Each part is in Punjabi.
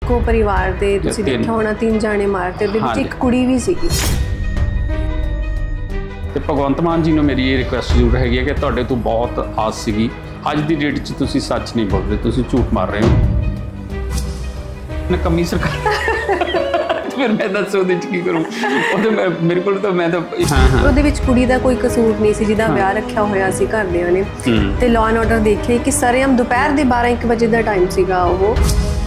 ਇੱਕੋ ਪਰਿਵਾਰ ਦੇ ਤੁਸੀਂ ਦੇਖਿਆ ਹੋਣਾ 3 ਜਾਣੇ ਮਾਰਤੇ, ਉਹਦੇ ਵਿੱਚ ਇੱਕ ਕੁੜੀ ਵੀ ਸੀਗੀ। ਤੇ ਭਗਵੰਤ ਮਾਨ ਜੀ ਨੂੰ ਮੇਰੀ ਇਹ ਰਿਕੁਐਸਟ ਜ਼ਰੂਰ ਹੈਗੀ ਹੈ ਕਿ ਤੁਹਾਡੇ ਤੋਂ ਬਹੁਤ ਆਸ ਸੀਗੀ, ਅੱਜ ਦੀ ਡੇਟ 'ਚ ਤੁਸੀਂ ਸੱਚ ਨਹੀਂ ਬੋਲ ਰਹੇ, ਤੁਸੀਂ ਝੂਠ ਮਾਰ ਰਹੇ ਹੋ। ਨਕਮੀ ਸਰਕਾਰ ਫਿਰ ਮੈਂ ਦੱਸੋ ਉਹਦੇ 'ਚ ਕੀ ਕਰੂੰ, ਉਹਦੇ ਮੇਰੇ ਕੋਲ ਤਾਂ ਮੈਂ ਤਾਂ ਉਹਦੇ ਵਿੱਚ ਕੁੜੀ ਦਾ ਕੋਈ ਕਸੂਰ ਨਹੀਂ ਸੀ ਜਿਹਦਾ ਵਿਆਹ ਰੱਖਿਆ ਹੋਇਆ ਸੀ ਘਰਦਿਆਂ ਨੇ। ਤੇ ਲਾਅ ਐਂਡ ਆਰਡਰ ਦੇਖੇ ਕਿ ਸਰੇਆਮ ਦੁਪਹਿਰ ਦੇ 12-1 ਵਜੇ ਦਾ ਟਾਈਮ ਸੀਗਾ। ਉਹ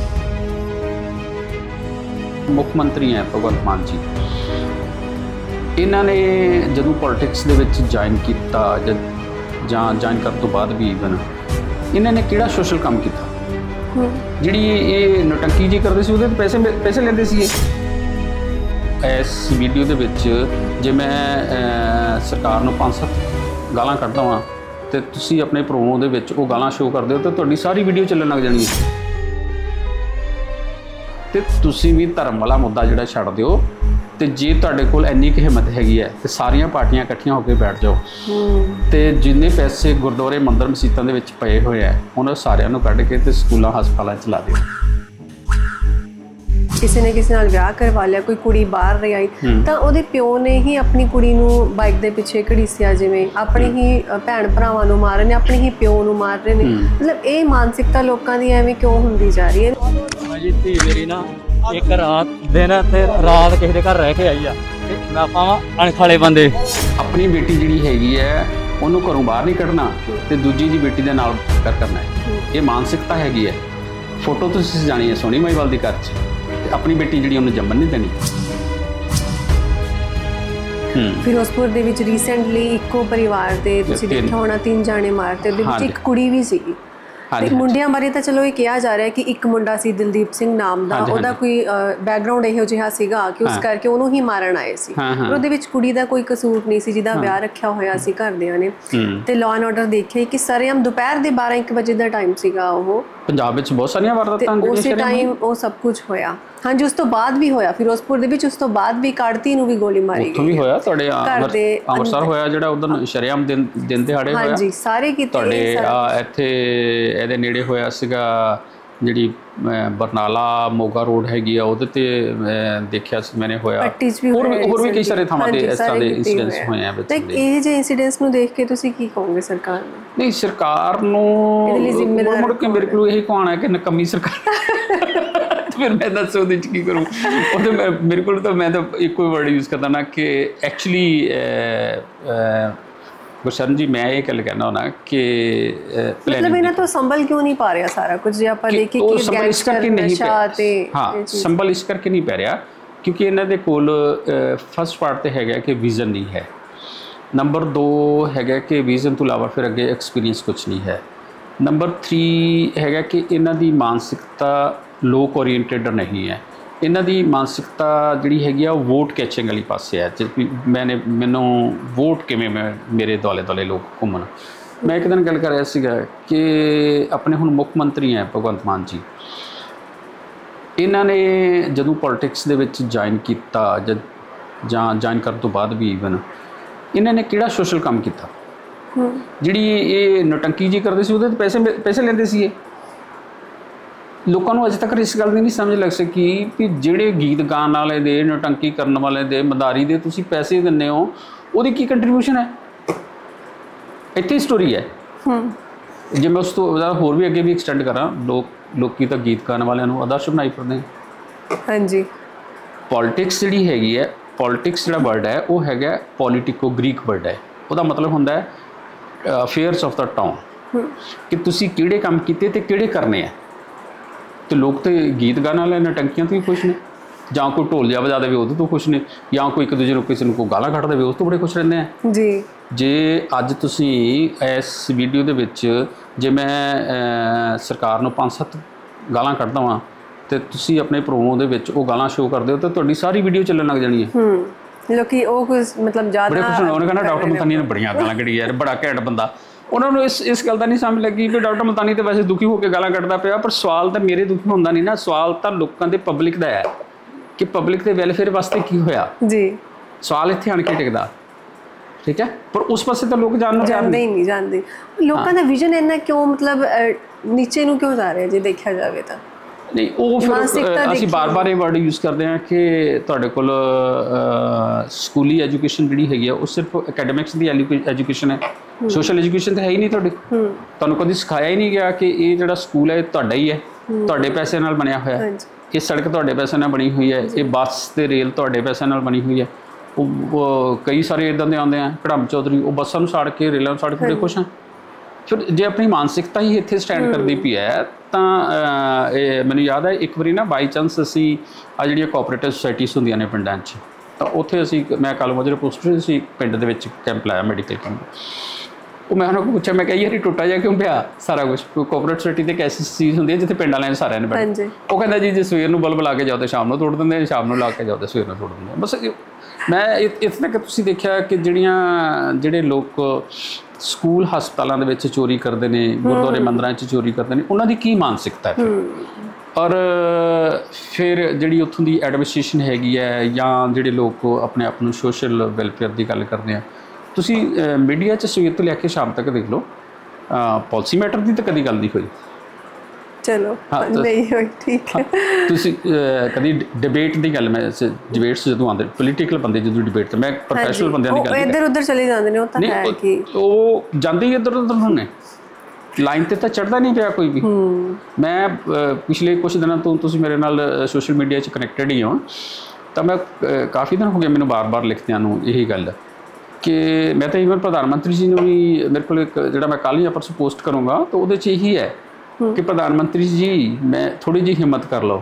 ਮੁੱਖ ਮੰਤਰੀ ਹੈ ਭਗਵੰਤ ਮਾਨ ਜੀ, ਇਹਨਾਂ ਨੇ ਜਦੋਂ ਪੋਲਿਟਿਕਸ ਦੇ ਵਿੱਚ ਜੁਆਇਨ ਕੀਤਾ ਜਾਂ ਜੁਆਇਨ ਕਰਨ ਤੋਂ ਬਾਅਦ ਵੀ ਇਵਨ ਇਹਨਾਂ ਨੇ ਕਿਹੜਾ ਸੋਸ਼ਲ ਕੰਮ ਕੀਤਾ? ਜਿਹੜੀ ਇਹ ਨੋਟੰਕੀ ਜੀ ਕਰਦੇ ਸੀ ਉਹਦੇ ਪੈਸੇ ਲੈਂਦੇ ਸੀ। ਇਸ ਵੀਡੀਓ ਦੇ ਵਿੱਚ ਜੇ ਮੈਂ ਸਰਕਾਰ ਨੂੰ 5-7 ਗਾਲਾਂ ਕੱਢਦਾ ਵਾਂ ਤੇ ਤੁਸੀਂ ਆਪਣੇ ਪ੍ਰੋਮੋ ਦੇ ਵਿੱਚ ਉਹ ਗਾਲਾਂ ਸ਼ੋਅ ਕਰਦੇ ਹੋ ਤਾਂ ਤੁਹਾਡੀ ਸਾਰੀ ਵੀਡੀਓ ਚੱਲਣ ਲੱਗ ਜਾਣੀ ਹੈ। ਤੇ ਤੁਸੀਂ ਵੀ ਧਰਮ ਵਾਲਾ ਮੁੱਦਾ ਜਿਹੜਾ ਛੱਡ ਦਿਓ, ਤੇ ਜੇ ਤੁਹਾਡੇ ਕੋਲ ਇੰਨੀ ਕੁ ਹਿੰਮਤ ਹੈਗੀ ਹੈ ਤੇ ਸਾਰੀਆਂ ਪਾਰਟੀਆਂ ਇਕੱਠੀਆਂ ਹੋ ਕੇ ਬੈਠ ਜਾਓ ਤੇ ਜਿੰਨੇ ਪੈਸੇ ਗੁਰਦੁਆਰੇ ਮੰਦਰ ਮਸੀਤਾਂ ਦੇ ਵਿੱਚ ਪਏ ਹੋਏ ਆ ਉਹਨਾਂ ਸਾਰਿਆਂ ਨੂੰ ਕੱਢ ਕੇ ਤੇ ਸਕੂਲਾਂ ਹਸਪਤਾਲਾਂ 'ਚ ਲਾ ਦਿਓ। ਕਿਸੇ ਨੇ ਕਿਸੇ ਨਾਲ ਵਿਆਹ ਕਰਵਾ ਲਿਆ, ਕੋਈ ਕੁੜੀ ਬਾਹਰ ਰਹੀ ਆਈ ਤਾਂ ਉਹਦੇ ਪਿਓ ਨੇ ਹੀ ਆਪਣੀ ਕੁੜੀ ਨੂੰ ਬਾਈਕ ਦੇ ਪਿੱਛੇ ਘੜੀਸਿਆ, ਜਿਵੇਂ ਆਪਣੇ ਹੀ ਭੈਣ ਭਰਾਵਾਂ ਨੂੰ ਮਾਰ ਰਹੇ ਨੇ, ਆਪਣੇ ਹੀ ਪਿਓ ਨੂੰ ਮਾਰ ਰਹੇ ਨੇ। ਮਤਲਬ ਇਹ ਮਾਨਸਿਕਤਾ ਲੋਕਾਂ ਦੀ ਐਵੇਂ ਕਿਉਂ ਹੁੰਦੀ ਜਾ ਰਹੀ ਹੈ? ਜੀ ਧੀ ਮੇਰੀ ਨਾ ਇੱਕ ਰਾਤ ਦਿਨ ਤੇ ਰਾਤ ਕਿਸੇ ਦੇ ਘਰ ਰਹਿ ਕੇ ਆਈ ਆ ਤੇ ਮੈਂ ਪਾਵਾਂ ਅਣਖ ਵਾਲੇ ਬੰਦੇ। ਆਪਣੀ ਬੇਟੀ ਜਿਹੜੀ ਹੈਗੀ ਹੈ ਉਹਨੂੰ ਘਰੋਂ ਬਾਹਰ ਨਹੀਂ ਕੱਢਣਾ ਤੇ ਦੂਜੀ ਦੀ ਬੇਟੀ ਦੇ ਨਾਲ ਕਰਨਾ ਹੈ, ਇਹ ਮਾਨਸਿਕਤਾ ਹੈਗੀ ਹੈ। ਫੋਟੋ ਤੁਸੀਂ ਜਾਣੀ ਹੈ ਸੋਨੀ ਮਾਈਵਾਲ ਦੀ ਘਰ 'ਚ, ਤੇ ਆਪਣੀ ਬੇਟੀ ਜਿਹੜੀ ਉਹਨੂੰ ਜੰਮਣ ਨਹੀਂ ਦੇਣੀ। ਫਿਰੋਜ਼ਪੁਰ ਦੇ ਵਿੱਚ ਰੀਸੈਂਟਲੀ ਇੱਕੋ ਪਰਿਵਾਰ ਦੇ ਤੁਸੀਂ ਦੇਖਿਆ ਹੋਣਾ 3 ਜਾਣੇ ਮਾਰਤੇ, ਉਹਦੇ ਵਿੱਚ ਇੱਕ ਕੁੜੀ ਵੀ ਸੀਗੀ। ਤੇ ਮੁੰਡਿਆਂ ਬਾਰੇ ਤਾਂ ਚਲੋ ਇਹ ਕਿਹਾ ਜਾ ਰਿਹਾ ਕਿ ਇੱਕ ਮੁੰਡਾ ਸੀ ਦਿਲਦੀਪ ਸਿੰਘ ਨਾਮ ਦਾ, ਉਹਦਾ ਕੋਈ ਬੈਕਗ੍ਰਾਉਂਡ ਇਹੋ ਜਿਹਾ ਸੀਗਾ ਕਿ ਉਸ ਕਰਕੇ ਉਹਨੂੰ ਹੀ ਮਾਰਨ ਆਏ ਸੀ। ਪਰ ਉਹਦੇ ਵਿੱਚ ਕੁੜੀ ਦਾ ਕੋਈ ਕਸੂਰ ਨਹੀਂ ਸੀ ਜਿਹਦਾ ਵਿਆਹ ਰੱਖਿਆ ਹੋਇਆ ਸੀ ਘਰਦਿਆਂ ਨੇ। ਤੇ ਲਾਅ ਐਂਡ ਆਰਡਰ ਦੇਖੇ ਕਿ ਸਰੇਆਮ ਦੁਪਹਿਰ ਦੇ 12-1 ਵਜੇ ਦਾ ਟਾਈਮ ਸੀਗਾ। ਉਹ ਪੰਜਾਬ ਵਿੱਚ ਬਹੁਤ ਸਾਰੀਆਂ ਵਾਰਦਾਤਾਂ ਉਸੇ ਟਾਈਮ ਉਹ ਸਭ ਕੁਝ ਹੋਇਆ। ਹਾਂਜੀ, ਉਸ ਤੋਂ ਬਾਅਦ ਵੀ ਹੋਇਆ ਫਿਰੋਜ਼ਪੁਰ ਦੇ ਵਿੱਚ, ਉਸ ਤੋਂ ਬਾਅਦ ਵੀ ਕਾੜਤੀ ਨੂੰ ਵੀ ਗੋਲੀ ਮਾਰੀ ਗਈ। ਉੱਥੋਂ ਵੀ ਹੋਇਆ, ਤੁਹਾਡੇ ਅੰਮ੍ਰਿਤਸਰ ਹੋਇਆ ਜਿਹੜਾ ਉਧਰ ਸ਼ਰੇਆਮ ਦਿਨ ਦਿਹਾੜੇ ਹੋਇਆ। ਹਾਂਜੀ, ਸਾਰੇ ਕਿਤੇ ਤੁਹਾਡੇ ਇੱਥੇ ਇਹਦੇ ਨੇੜੇ ਹੋਇਆ ਸੀਗਾ, ਜਿਹੜੀ ਬਰਨਾਲਾ ਮੋਗਾ ਰੋਡ ਹੈਗੀ ਆ ਉਹਦੇ ਤੇ ਦੇਖਿਆ ਸੀ ਮੈਨੇ ਹੋਇਆ। ਹੋਰ ਵੀ ਕਈ ਸਾਰੇ ਥਾਵਾਂ ਤੇ ਇਸ ਤਰ੍ਹਾਂ ਦੇ ਇਨਸੀਡੈਂਟਸ ਹੋਏ ਆ। ਤੇ ਇਹ ਜਿਹੇ ਇਨਸੀਡੈਂਟਸ ਨੂੰ ਦੇਖ ਕੇ ਤੁਸੀਂ ਕੀ ਕਹੋਗੇ ਸਰਕਾਰ ਨੂੰ? ਨਹੀਂ, ਸਰਕਾਰ ਨੂੰ ਮੁੜ ਕੇ ਮੇਰੇ ਕੋਲ ਇਹੀ ਕਹਾਣਾ ਹੈ ਕਿ ਨਕਮੀ ਸਰਕਾਰ। ਫਿਰ ਮੈਂ ਦੱਸੋ ਉਹਦੇ 'ਚ ਕੀ ਕਰੂੰ, ਉਹਦੇ ਮੇਰੇ ਕੋਲ ਤਾਂ ਮੈਂ ਤਾਂ ਇੱਕੋ ਹੀ ਵਰਡ ਯੂਜ਼ ਕਰਦਾ ਨਾ ਕਿ ਐਕਚੁਅਲੀ ਗੁਰਸ਼ਰਨ ਜੀ ਮੈਂ ਇਹ ਗੱਲ ਕਹਿਣਾ ਹੁੰਦਾ ਕਿ ਮਤਲਬ ਇਹਨਾਂ ਤੋਂ ਸੰਭਲ ਕਿਉਂ ਨਹੀਂ ਪਾ ਰਿਹਾ ਸਾਰਾ ਕੁਝ? ਜੇ ਆਪਾਂ ਦੇਖੀਏ ਕਿ ਗੈਂਗਸਟਰ ਨਸ਼ਾ ਤੇ ਸੰਭਲ ਇਸ ਕਰਕੇ ਨਹੀਂ ਪੈ ਰਿਹਾ ਕਿਉਂਕਿ ਇਹਨਾਂ ਦੇ ਕੋਲ ਫਸਟ ਪਾਰਟ ਤੇ ਹੈਗਾ ਕਿ ਵਿਜ਼ਨ ਨਹੀਂ ਹੈ, ਨੰਬਰ 2 ਹੈਗਾ ਕਿ ਵਿਜ਼ਨ ਤੋਂ ਇਲਾਵਾ ਫਿਰ ਅੱਗੇ ਐਕਸਪੀਰੀਅੰਸ ਕੁਛ ਨਹੀਂ ਹੈ, ਨੰਬਰ 3 ਹੈਗਾ ਕਿ ਇਹਨਾਂ ਦੀ ਮਾਨਸਿਕਤਾ ਲੋਕ ਓਰੀਐਂਟਡ ਨਹੀਂ ਹੈ। ਇਹਨਾਂ ਦੀ ਮਾਨਸਿਕਤਾ ਜਿਹੜੀ ਹੈਗੀ ਆ ਉਹ ਵੋਟ ਕੈਚਿੰਗ ਵਾਲੀ ਪਾਸੇ ਹੈ। ਮੈਨੂੰ ਵੋਟ ਕਿਵੇਂ ਮੇਰੇ ਦੁਆਲੇ ਦੁਆਲੇ ਲੋਕ ਘੁੰਮਣ। ਮੈਂ ਇੱਕ ਦਿਨ ਗੱਲ ਕਰ ਰਿਹਾ ਸੀਗਾ ਕਿ ਆਪਣੇ ਹੁਣ ਮੁੱਖ ਮੰਤਰੀ ਹੈ ਭਗਵੰਤ ਮਾਨ ਜੀ, ਇਹਨਾਂ ਨੇ ਜਦੋਂ ਪੋਲਿਟਿਕਸ ਦੇ ਵਿੱਚ ਜੁਆਇਨ ਕੀਤਾ ਜਾਂ ਜੁਆਇਨ ਕਰਨ ਤੋਂ ਬਾਅਦ ਵੀ ਇਵਨ ਇਹਨਾਂ ਨੇ ਕਿਹੜਾ ਸੋਸ਼ਲ ਕੰਮ ਕੀਤਾ? ਜਿਹੜੀ ਇਹ ਨੋਟੰਕੀ ਜੀ ਕਰਦੇ ਸੀ ਉਹਦੇ ਪੈਸੇ ਲੈਂਦੇ ਸੀ। ਇਹ ਲੋਕਾਂ ਨੂੰ ਅਜੇ ਤੱਕ ਇਸ ਗੱਲ ਦੀ ਨਹੀਂ ਸਮਝ ਲੱਗ ਸਕੀ ਕਿ ਜਿਹੜੇ ਗੀਤ ਗਾਉਣ ਵਾਲੇ ਦੇ, ਨੋਟੰਕੀ ਕਰਨ ਵਾਲੇ ਦੇ, ਮਦਾਰੀ ਦੇ ਤੁਸੀਂ ਪੈਸੇ ਦਿੰਦੇ ਹੋ, ਉਹਦੀ ਕੀ ਕੰਟਰੀਬਿਊਸ਼ਨ ਹੈ? ਇੱਥੇ ਹੀ ਸਟੋਰੀ ਹੈ। ਜੇ ਮੈਂ ਉਸ ਤੋਂ ਹੋਰ ਵੀ ਅੱਗੇ ਵੀ ਐਕਸਟੈਂਡ ਕਰਾਂ, ਲੋਕੀ ਤਾਂ ਗੀਤ ਗਾਉਣ ਵਾਲਿਆਂ ਨੂੰ ਆਦਰਸ਼ ਬਣਾਈ ਫਿਰਦੇ। ਹਾਂਜੀ, ਪੋਲਿਟਿਕਸ ਜਿਹੜੀ ਹੈਗੀ ਹੈ, ਪੋਲਿਟਿਕਸ ਜਿਹੜਾ ਵਰਡ ਹੈ ਉਹ ਹੈਗਾ ਪੋਲੀਟਿਕੋ, ਗ੍ਰੀਕ ਵਰਡ ਹੈ। ਉਹਦਾ ਮਤਲਬ ਹੁੰਦਾ ਹੈ ਅਫੇਅਰਸ ਆਫ ਦਾ ਟਾਊਨ, ਕਿ ਤੁਸੀਂ ਕਿਹੜੇ ਕੰਮ ਕੀਤੇ ਤੇ ਕਿਹੜੇ ਕਰਨੇ ਆ। ਤੇ ਲੋਕ ਤੇ ਗੀਤ ਗਾਣ ਵਾਲੇ ਨਟੰਕੀਆਂ ਤੋਂ ਹੀ ਖੁਸ਼ ਨੇ, ਜਾਂ ਕੋਈ ਢੋਲ ਜਿਹਾ ਵਜਾ ਦੇਵੇ ਉਹਦੇ ਤੋਂ ਖੁਸ਼ ਨੇ, ਜਾਂ ਕੋਈ ਇੱਕ ਦੂਜੇ ਨੂੰ ਕਿਸੇ ਨੂੰ ਕੋਈ ਗਾਲਾਂ ਕੱਢ ਦੇਵੇ ਉਸ ਤੋਂ ਬੜੇ ਖੁਸ਼ ਰਹਿੰਦੇ ਆ ਜੀ। ਜੇ ਅੱਜ ਤੁਸੀਂ ਇਸ ਵੀਡੀਓ ਦੇ ਵਿੱਚ ਜੇ ਮੈਂ ਸਰਕਾਰ ਨੂੰ 5-7 ਗਾਲਾਂ ਕੱਢਦਾ ਵਾਂ ਤੇ ਤੁਸੀਂ ਆਪਣੇ ਪ੍ਰੋਮੋ ਦੇ ਵਿੱਚ ਉਹ ਗਾਲਾਂ ਸ਼ੋਅ ਕਰਦੇ ਹੋ ਤਾਂ ਤੁਹਾਡੀ ਸਾਰੀ ਵੀਡੀਓ ਚੱਲਣ ਲੱਗ ਜਾਣੀ ਹੈ। ਲੋਕੀ ਉਹ ਕੁਝ ਮਤਲਬ ਜ਼ਿਆਦਾ ਬੜੇ ਖੁਸ਼ ਉਹਨੇ ਕਹਿੰਦਾ ਡਾਕਟਰ ਮਤਾਨੀ ਨੇ ਬੜੀਆਂ ਗਾਲਾਂ ਕੱਢੀ ਯਾਰ, ਬੜਾ ਘੈਂਟ ਬੰਦਾ। ਉਹਨਾਂ ਨੂੰ ਇਸ ਗੱਲ ਦਾ ਨਹੀਂ ਸਮਝ ਲੱਗੀ ਵੀ ਡਾਕਟਰ ਮਤਾਨੀ ਤਾਂ ਵੈਸੇ ਦੁਖੀ ਹੋ ਕੇ ਗਾਲਾਂ ਕੱਢਦਾ ਪਿਆ, ਪਰ ਸਵਾਲ ਤਾਂ ਮੇਰੇ ਦੁਖੀ ਹੁੰਦਾ ਨਹੀਂ ਨਾ, ਸਵਾਲ ਤਾਂ ਲੋਕਾਂ ਦੇ ਪਬਲਿਕ ਦਾ ਹੈ ਕਿ ਪਬਲਿਕ ਦੇ ਵੈਲਫੇਅਰ ਵਾਸਤੇ ਕੀ ਹੋਇਆ ਜੀ। ਸਵਾਲ ਇੱਥੇ ਆਣ ਕੇ ਟਿਕਦਾ, ਠੀਕ ਹੈ, ਪਰ ਉਸ ਪਾਸੇ ਤਾਂ ਲੋਕ ਜਾਣਦੇ ਹੀ ਨਹੀਂ ਜਾਂਦੇ। ਲੋਕਾਂ ਦਾ ਵਿਜ਼ਨ ਇੰਨਾ ਕਿਉਂ ਮਤਲਬ ਨੀਚੇ ਨੂੰ ਕਿਉਂ ਜਾ ਰਿਹਾ ਜੇ ਦੇਖਿਆ ਜਾਵੇ ਤਾਂ? ਨਹੀਂ ਉਹ ਫਿਰ ਅਸੀਂ ਬਾਰ-ਬਾਰ ਇਹ ਵਰਡ ਯੂਜ਼ ਕਰਦੇ ਹਾਂ ਕਿ ਤੁਹਾਡੇ ਕੋਲ ਸਕੂਲੀ ਐਜੂਕੇਸ਼ਨ ਜਿਹੜੀ ਹੈਗੀ ਆ ਉਹ ਸਿਰਫ ਅਕੈਡਮਿਕਸ ਦੀ ਐਜੂਕੇਸ਼ਨ ਹੈ, ਸੋਸ਼ਲ ਐਜੂਕੇਸ਼ਨ ਤਾਂ ਹੈ ਹੀ ਨਹੀਂ ਤੁਹਾਡੀ। ਤੁਹਾਨੂੰ ਕਦੀ ਸਿਖਾਇਆ ਹੀ ਨਹੀਂ ਗਿਆ ਕਿ ਇਹ ਜਿਹੜਾ ਸਕੂਲ ਹੈ ਇਹ ਤੁਹਾਡਾ ਹੀ ਹੈ, ਤੁਹਾਡੇ ਪੈਸੇ ਨਾਲ ਬਣਿਆ ਹੋਇਆ, ਇਹ ਸੜਕ ਤੁਹਾਡੇ ਪੈਸੇ ਨਾਲ ਬਣੀ ਹੋਈ ਹੈ, ਇਹ ਬੱਸ ਤੇ ਰੇਲ ਤੁਹਾਡੇ ਪੈਸੇ ਨਾਲ ਬਣੀ ਹੋਈ ਹੈ। ਉਹ ਕਈ ਸਾਰੇ ਇੱਦਾਂ ਦੇ ਆਉਂਦੇ ਆ ਕੜਮ ਚੌਧਰੀ, ਉਹ ਬੱਸਾਂ ਨੂੰ ਸਾੜ ਕੇ ਰੇਲਾਂ ਨੂੰ ਸਾੜ ਕੇ ਬੜੇ ਖੁਸ਼ ਆ। ਫਿਰ ਜੇ ਆਪਣੀ ਮਾਨਸਿਕਤਾ ਹੀ ਇੱਥੇ ਸਟੈਂਡ ਕਰਦੀ ਪਈ ਹੈ ਤਾਂ ਇਹ ਮੈਨੂੰ ਯਾਦ ਹੈ ਇੱਕ ਵਾਰੀ ਨਾ ਬਾਈ ਚਾਂਸ ਅਸੀਂ ਆ ਜਿਹੜੀਆਂ ਕੋਆਪਰੇਟਿਵ ਸੁਸਾਇਟੀਜ਼ ਹੁੰਦੀਆਂ ਨੇ ਪਿੰਡਾਂ 'ਚ, ਤਾਂ ਉੱਥੇ ਅਸੀਂ ਮੈਂ ਕਾਲੂ ਮਾਜਰੇ ਪੋਸਟਰ ਸੀ ਪਿੰਡ ਦੇ ਵਿੱਚ ਕੈਂਪ ਲਾਇਆ, ਮੈਡੀਕਲ ਕੈਂਪ। ਉਹ ਮੈਂ ਉਹਨਾਂ ਕੋਲ ਪੁੱਛਿਆ, ਮੈਂ ਕਿਹਾ ਯਾਰ ਇਹ ਟੁੱਟਾ ਜਾ ਕਿਉਂ ਪਿਆ ਸਾਰਾ ਕੁਝ? ਕੋਆਪਰੇਟਿਵ ਸੁਸਾਇਟੀ ਤੇ ਇੱਕ ਐਸੀ ਚੀਜ਼ ਹੁੰਦੀ ਹੈ ਜਿੱਥੇ ਪਿੰਡ ਵਾਲਿਆਂ ਨੇ ਸਾਰਿਆਂ ਨੇ ਬੈਠ। ਉਹ ਕਹਿੰਦਾ ਜੀ ਜੇ ਸਵੇਰ ਨੂੰ ਬਲਬ ਲਾ ਕੇ ਜਾਓ ਤਾਂ ਸ਼ਾਮ ਨੂੰ ਤੋੜ ਦਿੰਦੇ, ਸ਼ਾਮ ਨੂੰ ਲਾ ਕੇ ਜਾਓ ਤਾਂ ਸਵੇਰ ਨੂੰ ਤੋੜ ਦਿੰਦੇ। ਬਸ ਮੈਂ ਇੱਥੇ ਤੱਕ ਤੁਸੀਂ ਦੇਖਿਆ ਕਿ ਜਿਹੜੇ ਲੋਕ ਸਕੂਲ ਹਸਪਤਾਲਾਂ ਦੇ ਵਿੱਚ ਚੋਰੀ ਕਰਦੇ ਨੇ, ਗੁਰਦੁਆਰੇ ਮੰਦਰਾਂ 'ਚ ਚੋਰੀ ਕਰਦੇ ਨੇ, ਉਹਨਾਂ ਦੀ ਕੀ ਮਾਨਸਿਕਤਾ ਹੈ? ਔਰ ਫਿਰ ਜਿਹੜੀ ਉੱਥੋਂ ਦੀ ਐਡਮਿਨਿਸਟ੍ਰੇਸ਼ਨ ਹੈਗੀ ਹੈ ਜਾਂ ਜਿਹੜੇ ਲੋਕ ਆਪਣੇ ਆਪ ਨੂੰ ਸੋਸ਼ਲ ਵੈਲਫੇਅਰ ਦੀ ਗੱਲ ਕਰਦੇ ਆ, ਤੁਸੀਂ ਮੀਡੀਆ 'ਚ ਸਵੇਰ ਤੋਂ ਲੈ ਕੇ ਸ਼ਾਮ ਤੱਕ ਦੇਖ ਲਓ, ਪਾਲਿਸੀ ਮੈਟਰ ਦੀ ਤਾਂ ਕਦੀ ਗੱਲ ਨਹੀਂ ਹੋਈ। ਚਲੋ ਨਹੀਂ ਹੋਈ, ਠੀਕ ਹੈ। ਤੁਸੀਂ ਕਦੀ ਡਿਬੇਟ ਦੀ ਗੱਲ, ਮੈਂ ਡਿਬੇਟਸ ਜਦੋਂ ਆਉਂਦੇ ਪੋਲੀਟੀਕਲ ਬੰਦੇ ਜਦੋਂ ਡਿਬੇਟ ਤੇ, ਮੈਂ ਪ੍ਰੋਫੈਸ਼ਨਲ ਬੰਦਿਆਂ ਦੀ ਗੱਲ ਨਹੀਂ, ਇੱਧਰ ਉੱਧਰ ਚਲੇ ਜਾਂਦੇ ਨੇ, ਉਹ ਤਾਂ ਹੈ ਕਿ ਉਹ ਜਾਂਦੇ ਹੀ ਇੱਧਰ ਉੱਧਰ ਹੁੰਦੇ, ਲਾਈਨ ਤੇ ਤਾਂ ਚੜ੍ਹਦਾ ਨਹੀਂ ਪਿਆ ਕੋਈ ਵੀ। ਮੈਂ ਪਿਛਲੇ ਕੁਝ ਦਿਨਾਂ ਤੋਂ ਤੁਸੀਂ ਮੇਰੇ ਨਾਲ ਸੋਸ਼ਲ ਮੀਡੀਆ 'ਚ ਕਨੈਕਟਡ ਹੀ ਹੋ, ਤਾਂ ਮੈਂ ਕਾਫੀ ਦਿਨ ਹੋ ਗਏ ਮੈਨੂੰ ਬਾਰ-ਬਾਰ ਲਿਖਦਿਆਂ ਨੂੰ ਇਹੀ ਗੱਲ ਕਿ ਮੈਂ ਤਾਂ ਈਵਨ ਪ੍ਰਧਾਨ ਮੰਤਰੀ ਜੀ ਨੂੰ ਵੀ, ਮੇਰੇ ਕੋਲ ਇੱਕ ਜਿਹੜਾ ਮੈਂ ਕੱਲ੍ਹ ਜਾਂ ਪਰਸੋਂ ਪੋਸਟ ਕਰੂੰਗਾ ਤਾਂ ਉਹਦੇ 'ਚ ਇਹੀ ਹੈ ਕਿ ਪ੍ਰਧਾਨ ਮੰਤਰੀ ਜੀ ਮੈਂ ਥੋੜ੍ਹੀ ਜਿਹੀ ਹਿੰਮਤ ਕਰ ਲਓ।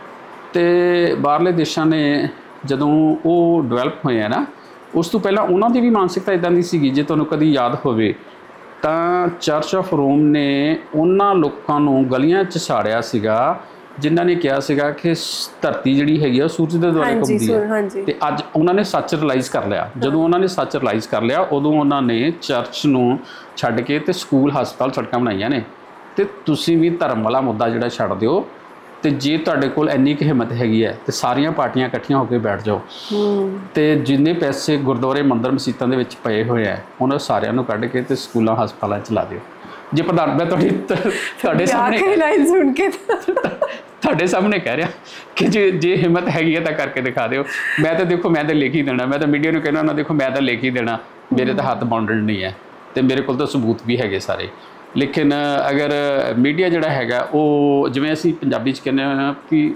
ਅਤੇ ਬਾਹਰਲੇ ਦੇਸ਼ਾਂ ਨੇ ਜਦੋਂ ਉਹ ਡਿਵੈਲਪ ਹੋਏ ਆ ਨਾ, ਉਸ ਤੋਂ ਪਹਿਲਾਂ ਉਹਨਾਂ ਦੀ ਵੀ ਮਾਨਸਿਕਤਾ ਇੱਦਾਂ ਦੀ ਸੀਗੀ। ਜੇ ਤੁਹਾਨੂੰ ਕਦੀ ਯਾਦ ਹੋਵੇ ਤਾਂ ਚਰਚ ਆਫ ਰੋਮ ਨੇ ਉਹਨਾਂ ਲੋਕਾਂ ਨੂੰ ਗਲੀਆਂ 'ਚ ਸਾੜਿਆ ਸੀਗਾ ਜਿਨ੍ਹਾਂ ਨੇ ਕਿਹਾ ਸੀਗਾ ਕਿ ਧਰਤੀ ਜਿਹੜੀ ਹੈਗੀ ਆ ਉਹ ਸੂਰਜ ਦੇ ਦੁਆਲੇ ਘੁੰਮਦੀ ਹੈ। ਅਤੇ ਅੱਜ ਉਹਨਾਂ ਨੇ ਸੱਚ ਰਿਲਾਈਜ਼ ਕਰ ਲਿਆ। ਜਦੋਂ ਉਹਨਾਂ ਨੇ ਸੱਚ ਰਿਲਾਈਜ਼ ਕਰ ਲਿਆ ਉਦੋਂ ਉਹਨਾਂ ਨੇ ਚਰਚ ਨੂੰ ਛੱਡ ਕੇ ਅਤੇ ਸਕੂਲ ਹਸਪਤਾਲ ਸੜਕਾਂ ਬਣਾਈਆਂ ਨੇ। ਅਤੇ ਤੁਸੀਂ ਵੀ ਧਰਮ ਵਾਲਾ ਮੁੱਦਾ ਜਿਹੜਾ ਛੱਡ ਦਿਓ, ਅਤੇ ਜੇ ਤੁਹਾਡੇ ਕੋਲ ਇੰਨੀ ਕੁ ਹਿੰਮਤ ਹੈਗੀ ਹੈ ਤਾਂ ਸਾਰੀਆਂ ਪਾਰਟੀਆਂ ਇਕੱਠੀਆਂ ਹੋ ਕੇ ਬੈਠ ਜਾਓ ਅਤੇ ਜਿੰਨੇ ਪੈਸੇ ਗੁਰਦੁਆਰੇ ਮੰਦਰ ਮਸੀਤਾਂ ਦੇ ਵਿੱਚ ਪਏ ਹੋਏ ਹੈ ਉਹਨਾਂ ਸਾਰਿਆਂ ਨੂੰ ਕੱਢ ਕੇ ਅਤੇ ਸਕੂਲਾਂ ਹਸਪਤਾਲਾਂ 'ਚ ਲਾ ਦਿਓ। ਜੇ ਪ੍ਰਧਾਨ, ਮੈਂ ਤੁਹਾਡੇ ਸਾਹਮਣੇ ਲਾਈਨ ਸੁਣ ਕੇ ਤੁਹਾਡੇ ਸਾਹਮਣੇ ਕਹਿ ਰਿਹਾ ਕਿ ਜੇ ਹਿੰਮਤ ਹੈਗੀ ਹੈ ਤਾਂ ਕਰਕੇ ਦਿਖਾ ਦਿਓ। ਮੈਂ ਤਾਂ ਦੇਖੋ, ਮੈਂ ਤਾਂ ਲਿਖ ਹੀ ਦੇਣਾ, ਮੈਂ ਤਾਂ ਮੀਡੀਆ ਨੂੰ ਕਹਿਣਾ ਨਾ, ਦੇਖੋ ਮੈਂ ਤਾਂ ਲਿਖ ਹੀ ਦੇਣਾ, ਮੇਰੇ ਤਾਂ ਹੱਥ ਬਾਉਂਡਡ ਨਹੀਂ ਹੈ ਅਤੇ ਮੇਰੇ ਕੋਲ ਤਾਂ ਸਬੂਤ ਵੀ ਹੈਗੇ ਸਾਰੇ। ਲੇਕਿਨ ਅਗਰ ਮੀਡੀਆ ਜਿਹੜਾ ਹੈਗਾ ਉਹ, ਜਿਵੇਂ ਅਸੀਂ ਪੰਜਾਬੀ 'ਚ ਕਹਿੰਦੇ ਹਾਂ ਕਿ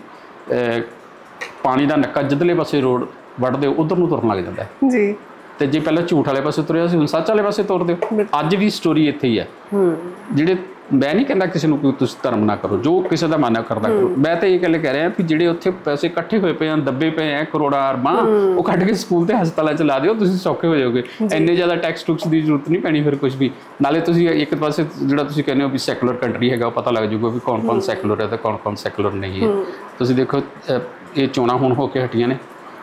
ਪਾਣੀ ਦਾ ਨੱਕਾ ਜਿੱਧਰਲੇ ਪਾਸੇ ਰੋਡ ਵੱਢਦੇ ਉੱਧਰ ਨੂੰ ਤੁਰਨ ਲੱਗ ਜਾਂਦਾ ਜੀ। ਅਤੇ ਜੇ ਪਹਿਲਾਂ ਝੂਠ ਵਾਲੇ ਪਾਸੇ ਤੁਰਿਆ ਸੀ, ਹੁਣ ਸੱਚ ਵਾਲੇ ਪਾਸੇ ਤੁਰ ਦਿਓ। ਅੱਜ ਵੀ ਸਟੋਰੀ ਇੱਥੇ ਹੀ ਹੈ। ਜਿਹੜੇ, ਮੈਂ ਨਹੀਂ ਕਹਿੰਦਾ ਕਿਸੇ ਨੂੰ ਕੋਈ ਤੁਸੀਂ ਧਰਮ ਨਾ ਕਰੋ, ਜੋ ਕਿਸੇ ਦਾ ਮਨ ਕਰਦਾ ਕਰੋ। ਮੈਂ ਤਾਂ ਇਹ ਗੱਲ ਕਹਿ ਰਿਹਾ ਵੀ ਜਿਹੜੇ ਉੱਥੇ ਪੈਸੇ ਇਕੱਠੇ ਹੋਏ ਪਏ ਹਨ, ਦੱਬੇ ਪਏ ਆ ਕਰੋੜਾਂ ਅਰਬਾਂ, ਉਹ ਕੱਢ ਕੇ ਸਕੂਲ ਤੇ ਹਸਪਤਾਲਾਂ 'ਚ ਲਾ ਦਿਓ, ਤੁਸੀਂ ਸੌਖੇ ਹੋ ਜਾਓਗੇ। ਇੰਨੇ ਜ਼ਿਆਦਾ ਟੈਕਸ ਟੁਕਸ ਦੀ ਜ਼ਰੂਰਤ ਨਹੀਂ ਪੈਣੀ ਫਿਰ ਕੁਝ ਵੀ। ਨਾਲੇ ਤੁਸੀਂ ਇੱਕ ਪਾਸੇ ਜਿਹੜਾ ਤੁਸੀਂ ਕਹਿੰਦੇ ਹੋ ਵੀ ਸੈਕੂਲਰ ਕੰਟਰੀ ਹੈਗਾ, ਉਹ ਪਤਾ ਲੱਗ ਜਾਊਗਾ ਵੀ ਕੌਣ ਸੈਕੂਲਰ ਹੈ ਅਤੇ ਕੌਣ ਸੈਕੂਲਰ ਨਹੀਂ ਹੈ। ਤੁਸੀਂ ਦੇਖੋ ਇਹ ਚੋਣਾਂ ਹੁਣ ਹੋ ਕੇ ਹਟੀਆਂ ਨੇ,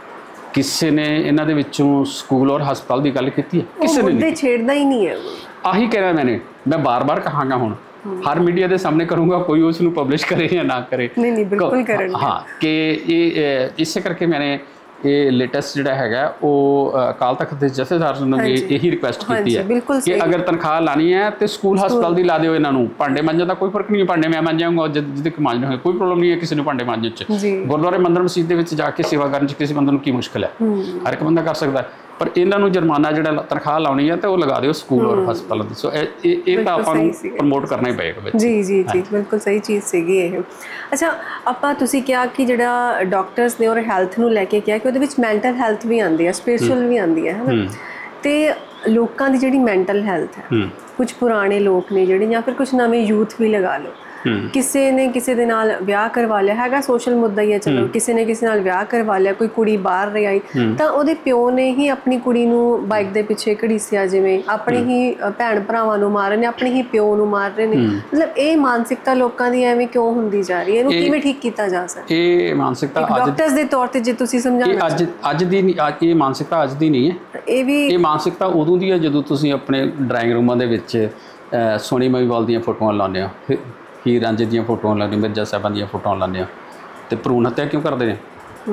ਕਿਸੇ ਨੇ ਇਹਨਾਂ ਦੇ ਵਿੱਚੋਂ ਸਕੂਲ ਔਰ ਹਸਪਤਾਲ ਦੀ ਗੱਲ ਕੀਤੀ ਹੈ? ਕਿਸੇ ਨੇ ਨਹੀਂ ਛੇੜਦਾ ਹੀ ਨਹੀਂ ਹੈ। ਆਹੀ ਕਹਿਣਾ ਮੈਂ ਬਾਰ-ਬਾਰ ਕਹਾਂਗਾ, ਹੁਣ ਹਰ ਮੀਡੀਆ ਦੇ ਸਾਹਮਣੇ ਕਰੂੰਗਾ, ਕੋਈ ਉਸ ਨੂੰ ਪਬਲਿਸ਼ ਕਰੇ ਜਾਂ ਨਾ ਕਰੇ। ਨਹੀਂ ਬਿਲਕੁਲ ਕਰਨ। ਹਾਂ, ਕਿ ਇਹ ਇਸੇ ਕਰਕੇ ਮੈंने ਇਹ ਲੇਟੈਸਟ ਜਿਹੜਾ ਹੈਗਾ ਉਹ ਅਕਾਲ ਤਖਤ ਦੇ ਜਥੇਦਾਰ ਨੂੰ ਵੀ ਇਹੀ ਰਿਕੁਐਸਟ ਕੀਤੀ ਹੈ ਕਿ ਅਗਰ ਤਨਖਾਹ ਲਾਣੀ ਹੈ ਤੇ ਸਕੂਲ ਹਸਪਤਾਲ ਦੀ ਲਾ ਦਿਓ ਇਹਨਾਂ ਨੂੰ। ਭਾਂਡੇ ਮਾਂਜਣ ਦਾ ਕੋਈ ਫਰਕ ਨਹੀਂ ਹੈ, ਭਾਂਡੇ ਮੈਂ ਮਾਂਜ ਜਾਊਂਗਾ, ਜਿੱਦ ਕਿ ਮਾਂਜਣੇ ਹੋਏ ਕੋਈ ਪ੍ਰੋਬਲਮ ਨਹੀਂ ਹੈ ਕਿਸੇ ਨੂੰ ਭਾਂਡੇ ਮਾਂਜਣ 'ਚ। ਗੁਰਦੁਆਰੇ ਮੰਦਰ ਮਸਜਿਦ ਦੇ ਵਿੱਚ ਜਾ ਕੇ ਸੇਵਾ ਕਰਨ 'ਚ ਕਿਸੇ ਬੰਦੇ ਨੂੰ ਕੀ ਮੁਸ਼ਕਿਲ ਹੈ? ਹਰ ਇੱਕ ਬੰਦਾ ਕਰ ਸਕਦਾ। ਪਰ ਇਹਨਾਂ ਨੂੰ ਜੁਰਮਾਨਾ ਜਿਹੜਾ ਤਨਖਾਹ ਲਾਉਣੀ ਹੈ ਤੇ ਉਹ ਲਗਾ ਦਿਓ ਸਕੂਲ ਔਰ ਹਸਪਤਾਲਾਂ ਦੀ। ਸੋ ਇਹ ਤਾਂ ਆਪਾਂ ਨੂੰ ਪ੍ਰਮੋਟ ਕਰਨਾ ਹੀ ਪਏਗਾ। ਜੀ ਬਿਲਕੁਲ ਸਹੀ ਚੀਜ਼ ਸੀਗੀ ਇਹ। ਅੱਛਾ, ਆਪਾਂ ਤੁਸੀਂ ਕਿਹਾ ਕਿ ਜਿਹੜਾ ਡਾਕਟਰਸ ਨੇ ਔਰ ਹੈਲਥ ਨੂੰ ਲੈ ਕੇ ਕਿਹਾ ਕਿ ਉਹਦੇ ਵਿੱਚ ਮੈਂਟਲ ਹੈਲਥ ਵੀ ਆਉਂਦੀ ਹੈ, ਸਪਿਰਿਚੁਅਲ ਵੀ ਆਉਂਦੀ ਹੈ ਨਾ। ਤੇ ਲੋਕਾਂ ਦੀ ਜਿਹੜੀ ਮੈਂਟਲ ਹੈਲਥ ਹੈ, ਕੁਝ ਪੁਰਾਣੇ ਲੋਕ ਨੇ ਜਿਹੜੇ ਜਾਂ ਫਿਰ ਕੁਝ ਨਵੇਂ ਯੂਥ ਵੀ ਲਗਾ ਲਓ, ਕਿਸੇ ਨੇ ਕਿਸੇ ਦੇ ਨਾਲ ਵਿਆਹ ਕਰਵਾ ਲਿਆ ਹੈਗਾ, ਸੋਸ਼ਲ ਮੁੱਦਾ ਹੀ ਹੈ, ਚਲੋ ਕਿਸੇ ਨੇ ਕਿਸੇ ਨਾਲ ਵਿਆਹ ਕਰਵਾ ਲਿਆ, ਕੋਈ ਕੁੜੀ ਬਾਹਰ ਰਹੀ ਆਈ ਤਾਂ ਉਹਦੇ ਪਿਓ ਨੇ ਹੀ ਆਪਣੀ ਕੁੜੀ ਨੂੰ ਬਾਈਕ ਦੇ ਪਿੱਛੇ ਘੜੀਸਿਆ, ਜਿਵੇਂ ਆਪਣੇ ਹੀ ਭੈਣ ਭਰਾਵਾਂ ਨੂੰ ਮਾਰ ਰਹੇ ਨੇ, ਆਪਣੇ ਹੀ ਪਿਓ ਨੂੰ ਮਾਰ ਰਹੇ ਨੇ। ਮਤਲਬ ਇਹ ਮਾਨਸਿਕਤਾ ਲੋਕਾਂ ਦੀ ਐਵੇਂ ਕਿਉਂ ਹੁੰਦੀ ਜਾ ਰਹੀ ਹੈ? ਇਹਨੂੰ ਕਿਵੇਂ ਠੀਕ ਕੀਤਾ ਜਾ ਸਕਦਾ? ਇਹ ਮਾਨਸਿਕਤਾ ਡਾਕਟਰਸ ਦੇ ਤੌਰ ਤੇ ਜੇ ਤੁਸੀਂ ਸਮਝਾਉਣਾ, ਅੱਜ ਦੀ ਇਹ ਮਾਨਸਿਕਤਾ ਅੱਜ ਦੀ ਨਹੀਂ ਹੈ। ਇਹ ਮਾਨਸਿਕਤਾ ਉਦੋਂ ਦੀ ਹੈ ਜਦੋਂ ਤੁਸੀਂ ਆਪਣੇ ਡਰਾਇੰਗ ਰੂਮਾਂ ਦੇ ਵਿੱਚ ਸੋਨੀ ਮਹੀਵਾਲ ਦੀਆਂ ਫੋਟੋਆਂ ਲਾਉਂਦੇ ਹੋ, ਹੀਰ ਰਾਂਝੇ ਦੀਆਂ ਫੋਟੋਆਂ ਲਾਉਂਦੇ, ਮਿਰਜ਼ਾ ਸਾਹਿਬਾਂ ਦੀਆਂ ਫੋਟੋਆਂ ਲਾਉਂਦੇ ਹੋ। ਅਤੇ ਭਰੂਣ ਹੱਤਿਆ ਕਿਉਂ ਕਰਦੇ ਨੇ?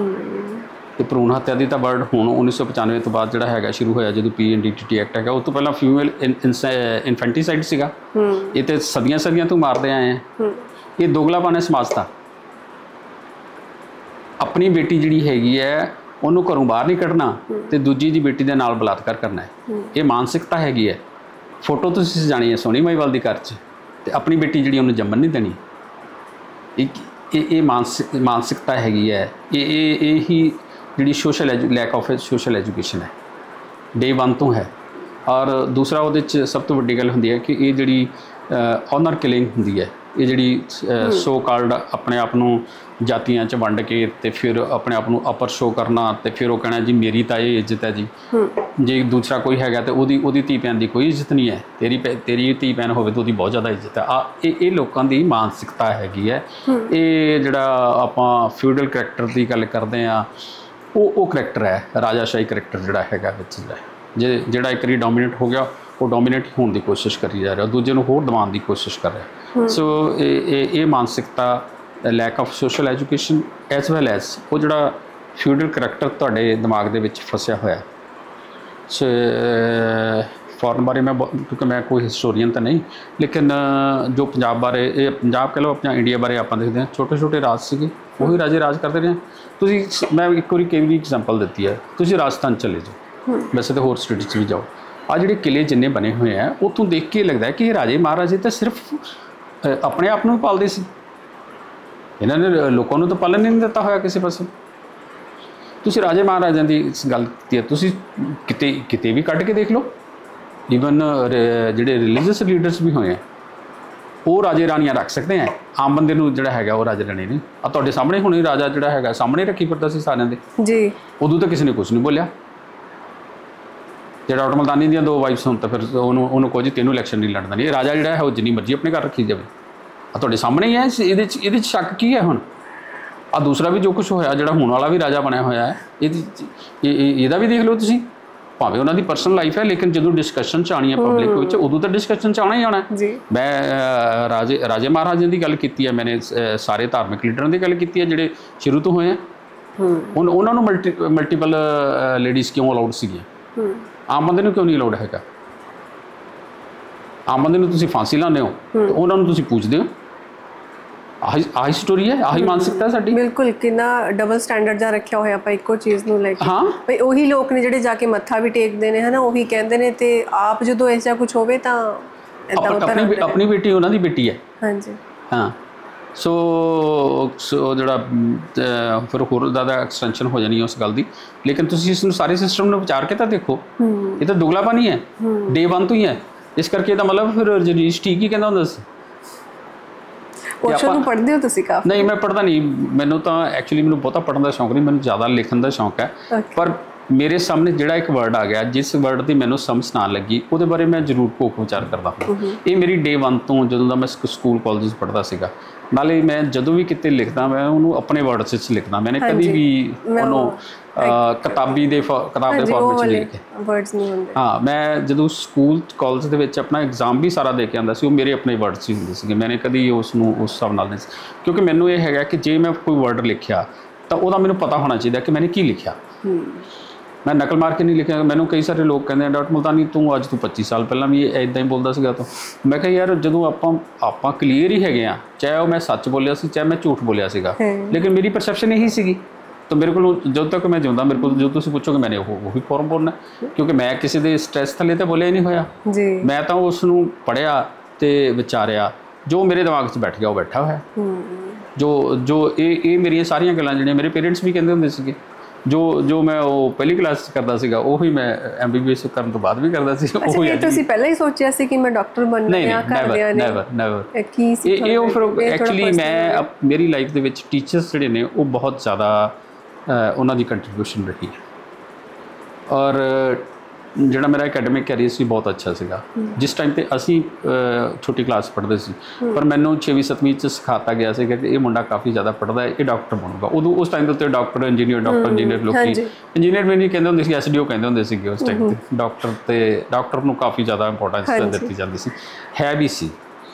ਅਤੇ ਭਰੂਣ ਹੱਤਿਆ ਦੀ ਤਾਂ ਵਰਡ ਹੁਣ 1995 ਤੋਂ ਬਾਅਦ ਜਿਹੜਾ ਹੈਗਾ ਸ਼ੁਰੂ ਹੋਇਆ, ਜਦੋਂ PNDTT ਐਕਟ ਹੈਗਾ। ਉਸ ਤੋਂ ਪਹਿਲਾਂ ਫੀਮੇਲ ਇਨਫੈਂਟੀਸਾਈਡ ਸੀਗਾ। ਇਹ ਤਾਂ ਸਦੀਆਂ ਤੋਂ ਮਾਰਦੇ ਆਏ ਆ। ਇਹ ਦੋਗਲਾਪਨ ਹੈ ਸਮਾਜ ਦਾ। ਆਪਣੀ ਬੇਟੀ ਜਿਹੜੀ ਹੈਗੀ ਹੈ ਉਹਨੂੰ ਘਰੋਂ ਬਾਹਰ ਨਹੀਂ ਕੱਢਣਾ ਤੇ ਦੂਜੀ ਦੀ ਬੇਟੀ ਦੇ ਨਾਲ ਬਲਾਤਕਾਰ ਕਰਨਾ ਹੈ। ਇਹ ਮਾਨਸਿਕਤਾ ਹੈਗੀ ਹੈ। ਫੋਟੋ ਤੁਸੀਂ ਸਜਾਣੀ ਹੈ ਸੋਹਣੀ ਮਹੀਵਾਲ ਦੀ ਘਰ 'ਚ ਤੇ ਆਪਣੀ ਬੇਟੀ ਜਿਹੜੀ ਉਹਨੂੰ ਜੰਮਣ ਨਹੀਂ ਦੇਣੀ। ਇਹ ਮਾਨਸਿਕਤਾ ਹੈਗੀ ਹੈ। ਇਹ ਹੀ ਜਿਹੜੀ ਲੈਕ ਆਫ ਸੋਸ਼ਲ ਐਜੂਕੇਸ਼ਨ ਹੈ ਡੇ 1 ਤੋਂ ਹੈ। ਔਰ ਦੂਸਰਾ ਉਹਦੇ 'ਚ ਸਭ ਤੋਂ ਵੱਡੀ ਗੱਲ ਹੁੰਦੀ ਹੈ ਕਿ ਇਹ ਜਿਹੜੀ ਔਨਰ ਕਿਲਿੰਗ ਹੁੰਦੀ ਹੈ, ਇਹ ਜਿਹੜੀ ਸੋ ਕਾਲਡ ਆਪਣੇ ਆਪ ਨੂੰ ਜਾਤੀਆਂ 'ਚ ਵੰਡ ਕੇ ਤੇ ਫਿਰ ਆਪਣੇ ਆਪ ਨੂੰ ਅਪਰ ਸ਼ੋ ਕਰਨਾ ਤੇ ਫਿਰ ਉਹ ਕਹਿਣਾ ਜੀ ਮੇਰੀ ਤਾਂ ਇਹ ਇੱਜ਼ਤ ਹੈ ਜੀ, ਜੇ ਦੂਸਰਾ ਕੋਈ ਹੈਗਾ ਤਾਂ ਉਹਦੀ ਧੀ ਭੈਣ ਦੀ ਕੋਈ ਇੱਜ਼ਤ ਨਹੀਂ ਹੈ, ਤੇਰੀ ਧੀ ਭੈਣ ਹੋਵੇ ਤਾਂ ਉਹਦੀ ਬਹੁਤ ਜ਼ਿਆਦਾ ਇੱਜ਼ਤ ਹੈ। ਇਹ ਲੋਕਾਂ ਦੀ ਮਾਨਸਿਕਤਾ ਹੈਗੀ ਹੈ। ਇਹ ਜਿਹੜਾ ਆਪਾਂ ਫਿਊਡਲ ਕਰੈਕਟਰ ਦੀ ਗੱਲ ਕਰਦੇ ਹਾਂ ਉਹ ਕਰੈਕਟਰ ਹੈ, ਰਾਜਾਸ਼ਾਹੀ ਕਰੈਕਟਰ ਜਿਹੜਾ ਹੈਗਾ ਵਿੱਚ ਜਿਹੜਾ ਇੱਕ ਵਾਰੀ ਡੋਮੀਨੇਟ ਹੋ ਗਿਆ ਉਹ ਡੋਮੀਨੇਟ ਹੋਣ ਦੀ ਕੋਸ਼ਿਸ਼ ਕਰੀ ਜਾ ਰਿਹਾ, ਦੂਜੇ ਨੂੰ ਹੋਰ ਦਬਾਉਣ ਦੀ ਕੋਸ਼ਿਸ਼ ਕਰ ਰਿਹਾ। ਸੋ ਇਹ ਮਾਨਸਿਕਤਾ lack of social education as well as ਉਹ ਜਿਹੜਾ ਫਿਊਡਲ ਕਰੈਕਟਰ ਤੁਹਾਡੇ ਦਿਮਾਗ ਦੇ ਵਿੱਚ ਫਸਿਆ ਹੋਇਆ। ਸੋ ਫੋਰਨ ਬਾਰੇ ਮੈਂ ਕਿਉਂਕਿ ਮੈਂ ਕੋਈ ਹਿਸਟੋਰੀਅਨ ਤਾਂ ਨਹੀਂ, ਲੇਕਿਨ ਜੋ ਪੰਜਾਬ ਬਾਰੇ ਇਹ ਪੰਜਾਬ ਕਹਿ ਲਓ ਆਪਣਾ ਇੰਡੀਆ ਬਾਰੇ ਆਪਾਂ ਦੇਖਦੇ ਹਾਂ ਛੋਟੇ ਛੋਟੇ ਰਾਜ ਸੀਗੇ, ਉਹੀ ਰਾਜੇ ਰਾਜ ਕਰਦੇ ਰਹੇ। ਤੁਸੀਂ ਮੈਂ ਇੱਕ ਵਾਰੀ ਕਈ ਵੀ ਐਗਜ਼ਾਮਪਲ ਦਿੱਤੀ ਹੈ, ਤੁਸੀਂ ਰਾਜਸਥਾਨ ਚਲੇ ਜਾਓ, ਵੈਸੇ ਤਾਂ ਹੋਰ ਸਟੇਟ 'ਚ ਵੀ ਜਾਓ, ਆ ਜਿਹੜੇ ਕਿਲੇ ਜਿੰਨੇ ਬਣੇ ਹੋਏ ਆ ਉੱਥੋਂ ਦੇਖ ਕੇ ਲੱਗਦਾ ਕਿ ਇਹ ਰਾਜੇ ਮਹਾਰਾਜੇ ਤਾਂ ਸਿਰਫ ਆਪਣੇ ਆਪ ਨੂੰ ਪਾਲਦੇ ਸੀ, ਇਹਨਾਂ ਨੇ ਲੋਕਾਂ ਨੂੰ ਤਾਂ ਪਾਲਣ ਨਹੀਂ ਦਿੱਤਾ ਹੋਇਆ ਕਿਸੇ ਪਾਸੇ। ਤੁਸੀਂ ਰਾਜੇ ਮਹਾਰਾਜਿਆਂ ਦੀ ਗੱਲ ਕੀਤੀ ਹੈ, ਤੁਸੀਂ ਕਿਤੇ ਵੀ ਕੱਢ ਕੇ ਦੇਖ ਲਓ। ਈਵਨ ਜਿਹੜੇ ਰਿਲੀਜੀਅਸ ਲੀਡਰਸ ਵੀ ਹੋਏ ਆ ਉਹ ਰਾਜੇ ਰਾਣੀਆਂ ਰੱਖ ਸਕਦੇ ਆ, ਆਮ ਬੰਦੇ ਨੂੰ ਜਿਹੜਾ ਹੈਗਾ ਉਹ ਰਾਜੇ ਰਾਣੀ ਨਹੀਂ। ਆ ਤੁਹਾਡੇ ਸਾਹਮਣੇ ਹੁਣੇ ਰਾਜਾ ਜਿਹੜਾ ਹੈਗਾ ਸਾਹਮਣੇ ਰੱਖੀ ਫਿਰਦਾ ਸੀ ਸਾਰਿਆਂ ਦੇ ਜੀ, ਉਦੋਂ ਤਾਂ ਕਿਸੇ ਨੇ ਕੁਝ ਨਹੀਂ ਬੋਲਿਆ। ਜਿਹੜਾ ਔਟਮਲਦਾਨੀ ਦੀਆਂ 2 ਵਾਈਫਸ ਹੋਣ ਤਾਂ ਫਿਰ ਉਹਨੂੰ ਕਹੋ ਜੀ ਤੈਨੂੰ ਇਲੈਕਸ਼ਨ ਨਹੀਂ ਲੜਨਾ ਨਹੀਂ। ਇਹ ਰਾਜਾ ਜਿਹੜਾ ਹੈ ਉਹ ਜਿੰਨੀ ਮਰਜ਼ੀ ਆਪਣੇ ਘਰ ਰੱਖੀ ਜਾਵੇ, ਆ ਤੁਹਾਡੇ ਸਾਹਮਣੇ ਹੀ ਹੈ। ਇਹਦੇ 'ਚ ਸ਼ੱਕ ਕੀ ਹੈ? ਹੁਣ ਆ ਦੂਸਰਾ ਵੀ ਜੋ ਕੁਛ ਹੋਇਆ, ਜਿਹੜਾ ਹੁਣ ਵਾਲਾ ਵੀ ਰਾਜਾ ਬਣਿਆ ਹੋਇਆ ਹੈ, ਇਹਦਾ ਵੀ ਦੇਖ ਲਓ ਤੁਸੀਂ। ਭਾਵੇਂ ਉਹਨਾਂ ਦੀ ਪਰਸਨਲ ਲਾਈਫ ਹੈ, ਲੇਕਿਨ ਜਦੋਂ ਡਿਸਕਸ਼ਨ 'ਚ ਆਉਣੀ ਹੈ ਪਬਲਿਕ ਵਿੱਚ, ਉਦੋਂ ਤਾਂ ਡਿਸਕਸ਼ਨ 'ਚ ਆਉਣਾ ਹੀ ਆਉਣਾ ਜੀ। ਮੈਂ ਰਾਜੇ ਮਹਾਰਾਜਿਆਂ ਦੀ ਗੱਲ ਕੀਤੀ ਹੈ, ਮੈंने ਸਾਰੇ ਧਾਰਮਿਕ ਲੀਡਰਾਂ ਦੀ ਗੱਲ ਕੀਤੀ ਹੈ ਜਿਹੜੇ ਸ਼ੁਰੂ ਤੋਂ ਹੋਏ ਆ। ਉਹਨਾਂ ਨੂੰ ਮਲਟੀਪਲ ਲੇਡੀਜ਼ ਕਿਉਂ ਅਲਾਉਡ ਸੀਗੀਆਂ? ਆਮ ਬੰਦੇ ਨੂੰ ਕਿਉਂ ਨਹੀਂ ਅਲਾਉਡ ਹੈਗਾ? ਆਮ ਬੰਦੇ ਨੂੰ ਤੁਸੀਂ ਫਾਂਸੀ ਲਾਉਂਦੇ ਹੋ, ਉਹਨਾਂ ਨੂੰ ਤੁਸੀਂ ਪੁੱਛਦੇ ਹੋ। ਆਹੀ ਸਟੋਰੀ ਹੈ, ਆਹੀ ਮਾਨਸਿਕਤਾ ਸਾਡੀ। ਬਿਲਕੁਲ, ਕਿੰਨਾ ਡਬਲ ਸਟੈਂਡਰਡ ਜਾ ਰੱਖਿਆ ਹੋਇਆ ਆਪਾਂ ਇੱਕੋ ਚੀਜ਼ ਨੂੰ ਲੈ ਕੇ। ਹਾਂ ਭਈ ਉਹੀ ਲੋਕ ਨੇ ਜਿਹੜੇ ਜਾ ਕੇ ਮੱਥਾ ਵੀ ਟੇਕਦੇ ਨੇ, ਹਨਾ, ਉਹੀ ਕਹਿੰਦੇ ਨੇ, ਤੇ ਆਪ ਜਦੋਂ ਐਸਾ ਕੁਝ ਹੋਵੇ ਤਾਂ ਆਪਣੀ ਬੇਟੀ ਉਹਨਾਂ ਦੀ ਬੇਟੀ ਹੈ। ਹਾਂਜੀ ਹਾਂ। ਸੋ ਜਿਹੜਾ ਫਿਰ ਹੋਰ ਜ਼ਿਆਦਾ ਐਕਸਟੈਂਸ਼ਨ ਹੋ ਜਾਣੀ ਉਸ ਗੱਲ ਦੀ, ਲੇਕਿਨ ਤੁਸੀਂ ਇਸ ਨੂੰ ਸਾਰੇ ਸਿਸਟਮ ਨੂੰ ਵਿਚਾਰ ਕੇ ਤਾਂ ਦੇਖੋ। ਇਹ ਤਾਂ ਦੁਗਲਾਪਨ ਹੈ, ਡੇ 1 ਤੋਂ ਹੀ ਹੈ। ਇਸ ਕਰਕੇ ਇਹਦਾ ਮਤਲਬ ਫਿਰ ਰਜਨੀਸ਼ ਠੀਕ ਹੀ ਕਹਿੰਦਾ ਹੁੰਦਾ ਸੀ। ਉਹ ਨੂੰ ਪੜ੍ਹਦੇ ਹੋ ਤੁਸੀਂ ਕਾਫੀ? ਨਹੀਂ, ਮੈਂ ਪੜ੍ਹਦਾ ਨਹੀਂ। ਮੈਨੂੰ ਤਾਂ ਐਕਚੁਅਲੀ ਮੈਨੂੰ ਬਹੁਤਾ ਪੜ੍ਹਨ ਦਾ ਸ਼ੌਂਕ ਨਹੀਂ, ਮੈਨੂੰ ਜ਼ਿਆਦਾ ਲਿਖਣ ਦਾ ਸ਼ੌਂਕ ਹੈ। ਪਰ ਮੇਰੇ ਸਾਹਮਣੇ ਜਿਹੜਾ ਇੱਕ ਵਰਡ ਆ ਗਿਆ, ਜਿਸ ਵਰਡ ਦੀ ਮੈਨੂੰ ਸਮਝ ਨਾ ਲੱਗੀ, ਉਹਦੇ ਬਾਰੇ ਮੈਂ ਜ਼ਰੂਰ ਘੋਖ ਵਿਚਾਰ ਕਰਦਾ ਹਾਂ। ਇਹ ਮੇਰੀ ਡੇ 1 ਤੋਂ, ਜਦੋਂ ਦਾ ਮੈਂ ਸਕੂਲ ਕਾਲਜ ਪੜ੍ਹਦਾ ਸੀਗਾ। ਨਾਲੇ ਮੈਂ ਜਦੋਂ ਵੀ ਕਿਤੇ ਲਿਖਦਾ ਮੈਂ ਉਹਨੂੰ ਆਪਣੇ ਵਰਡਸ 'ਚ ਲਿਖਦਾ। ਮੈंने ਕਦੀ ਵੀ ਉਹਨੂੰ ਕਿਤਾਬ ਦੇ ਫਾਰਮੈਟ 'ਚ ਲਿਖ ਕੇ ਵਰਡਸ ਨਹੀਂ ਹੁੰਦੇ। ਹਾਂ, ਮੈਂ ਜਦੋਂ ਸਕੂਲ ਕਾਲਜ ਦੇ ਵਿੱਚ ਆਪਣਾ ਐਗਜ਼ਾਮ ਵੀ ਸਾਰਾ ਦੇ ਕੇ ਆਉਂਦਾ ਸੀ, ਉਹ ਮੇਰੇ ਆਪਣੇ ਵਰਡਸ ਹੀ ਹੁੰਦੇ ਸੀਗੇ। ਮੈंने ਕਦੀ ਉਸ ਨੂੰ ਉਸ ਹਿਸਾਬ ਨਾਲ ਨਹੀਂ, ਕਿਉਂਕਿ ਮੈਨੂੰ ਇਹ ਹੈਗਾ ਕਿ ਜੇ ਮੈਂ ਕੋਈ ਵਰਡ ਲਿਖਿਆ ਤਾਂ ਉਹਦਾ ਮੈਨੂੰ ਪਤਾ ਹੋਣਾ ਚਾਹੀਦਾ ਕਿ ਮੈंने ਕੀ ਲਿਖਿਆ। ਮੈਂ ਨਕਲ ਮਾਰ ਕੇ ਨਹੀਂ ਲਿਖਿਆ। ਮੈਨੂੰ ਕਈ ਸਾਰੇ ਲੋਕ ਕਹਿੰਦੇ ਆ ਡਾਕਟਰ ਮੁਲਤਾਨੀ ਤੂੰ ਅੱਜ ਤੋਂ 25 ਸਾਲ ਪਹਿਲਾਂ ਵੀ ਇੱਦਾਂ ਹੀ ਬੋਲਦਾ ਸੀਗਾ ਤੂੰ। ਮੈਂ ਕਿਹਾ ਯਾਰ, ਜਦੋਂ ਆਪਾਂ ਕਲੀਅਰ ਹੀ ਹੈਗੇ ਆ, ਚਾਹੇ ਉਹ ਮੈਂ ਸੱਚ ਬੋਲਿਆ ਸੀ ਚਾਹੇ ਮੈਂ ਝੂਠ ਬੋਲਿਆ ਸੀਗਾ, ਲੇਕਿਨ ਮੇਰੀ ਪਰਸੈਪਸ਼ਨ ਇਹੀ ਸੀਗੀ। ਤਾਂ ਮੇਰੇ ਕੋਲ ਜਦੋਂ ਤੱਕ ਮੈਂ ਜਿਉਂਦਾ, ਮੇਰੇ ਕੋਲ ਜੋ ਤੁਸੀਂ ਪੁੱਛੋਗੇ ਮੈंने ਉਹੀ ਫੋਰਮ ਬੋਲਣਾ, ਕਿਉਂਕਿ ਮੈਂ ਕਿਸੇ ਦੇ ਸਟ੍ਰੈਸ ਥੱਲੇ ਤਾਂ ਬੋਲਿਆ ਹੀ ਨਹੀਂ ਹੋਇਆ ਜੀ। ਮੈਂ ਤਾਂ ਉਸ ਨੂੰ ਪੜ੍ਹਿਆ ਤੇ ਵਿਚਾਰਿਆ, ਜੋ ਮੇਰੇ ਦਿਮਾਗ 'ਚ ਬੈਠ ਗਿਆ ਉਹ ਬੈਠਾ ਹੋਇਆ। ਜੋ ਇਹ ਮੇਰੀਆਂ ਸਾਰੀਆਂ ਗੱਲਾਂ ਜਿਹੜੀਆਂ ਮੇਰੇ ਪੇਰੈਂਟਸ ਵੀ ਕਹਿੰਦੇ ਹੁੰਦੇ ਸੀਗੇ, ਜੋ ਮੈਂ ਉਹ ਪਹਿਲੀ ਕਲਾਸ 'ਚ ਕਰਦਾ ਸੀਗਾ, ਉਹੀ ਮੈਂ MBBS ਕਰਨ ਤੋਂ ਬਾਅਦ ਵੀ ਕਰਦਾ ਸੀ। ਉਹੀ ਤੁਸੀਂ ਪਹਿਲਾਂ ਹੀ ਸੋਚਿਆ ਸੀ ਕਿ ਮੈਂ ਡਾਕਟਰ ਬਣਨਾ ਹੈ? ਘਰਦਿਆਂ ਨੇ ਨੈਵਰ ਕੀ ਸੀ ਇਹ ਉਹ। ਫਿਰ ਐਕਚੁਅਲੀ ਮੈਂ ਮੇਰੀ ਲਾਈਫ ਦੇ ਵਿੱਚ ਟੀਚਰਸ ਜਿਹੜੇ ਨੇ ਉਹ ਬਹੁਤ ਜ਼ਿਆਦਾ ਉਹਨਾਂ ਦੀ ਕੰਟਰੀਬਿਊਸ਼ਨ ਰਹੀ ਹੈ। ਔਰ ਜਿਹੜਾ ਮੇਰਾ ਐਕੈਡਮਿਕ ਕੈਰੀਅਰ ਸੀ ਬਹੁਤ ਅੱਛਾ ਸੀਗਾ। ਜਿਸ ਟਾਈਮ 'ਤੇ ਅਸੀਂ ਛੋਟੀ ਕਲਾਸ ਪੜ੍ਹਦੇ ਸੀ, ਪਰ ਮੈਨੂੰ 6ਵੀਂ 7ਵੀਂ 'ਚ ਸਿਖਾਤਾ ਗਿਆ ਸੀਗਾ ਕਿ ਇਹ ਮੁੰਡਾ ਕਾਫੀ ਜ਼ਿਆਦਾ ਪੜ੍ਹਦਾ ਹੈ, ਇਹ ਡਾਕਟਰ ਬਣੂਗਾ। ਉਦੋਂ ਉਸ ਟਾਈਮ ਦੇ ਉੱਤੇ ਡਾਕਟਰ ਇੰਜੀਨੀਅਰ ਲੋਕੀ ਇੰਜੀਨੀਅਰ ਵੀ ਨਹੀਂ ਕਹਿੰਦੇ ਹੁੰਦੇ ਸੀ, SDO ਕਹਿੰਦੇ ਹੁੰਦੇ ਸੀਗੇ ਉਸ ਟਾਈਮ 'ਤੇ। ਡਾਕਟਰ ਨੂੰ ਕਾਫੀ ਜ਼ਿਆਦਾ ਇੰਪੋਰਟੈਂਸ ਦਿੱਤੀ ਜਾਂਦੀ ਸੀ, ਹੈ ਵੀ ਸੀ।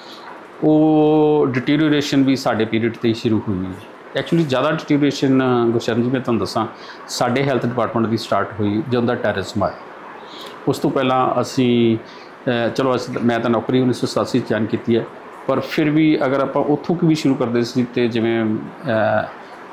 ਉਹ ਡਿਟੀਰੀਓਰੇਸ਼ਨ ਵੀ ਸਾਡੇ ਪੀਰੀਅਡ 'ਤੇ ਹੀ ਸ਼ੁਰੂ ਹੋਈ ਹੈ। ਐਕਚੁਅਲੀ ਜ਼ਿਆਦਾ ਡਿਟੀਰੀਓਰੇਸ਼ਨ ਗੁਰਸ਼ਰਨ ਜੀ ਮੈਂ ਤੁਹਾਨੂੰ ਦੱਸਾਂ, ਸਾਡੇ ਹੈਲਥ ਡਿਪਾਰਟਮੈਂਟ ਦੀ ਸਟਾਰਟ ਹੋਈ ਜਦੋਂ ਦਾ ਟੈਰਰਿਜ਼ਮ ਆਇਆ। ਉਸ ਤੋਂ ਪਹਿਲਾਂ ਅਸੀਂ ਚਲੋ ਮੈਂ ਤਾਂ ਨੌਕਰੀ 1987 ਜੁਆਇਨ ਕੀਤੀ ਹੈ, ਪਰ ਫਿਰ ਵੀ ਅਗਰ ਆਪਾਂ ਉੱਥੋਂ ਵੀ ਸ਼ੁਰੂ ਕਰਦੇ ਸੀ, ਤੇ ਜਿਵੇਂ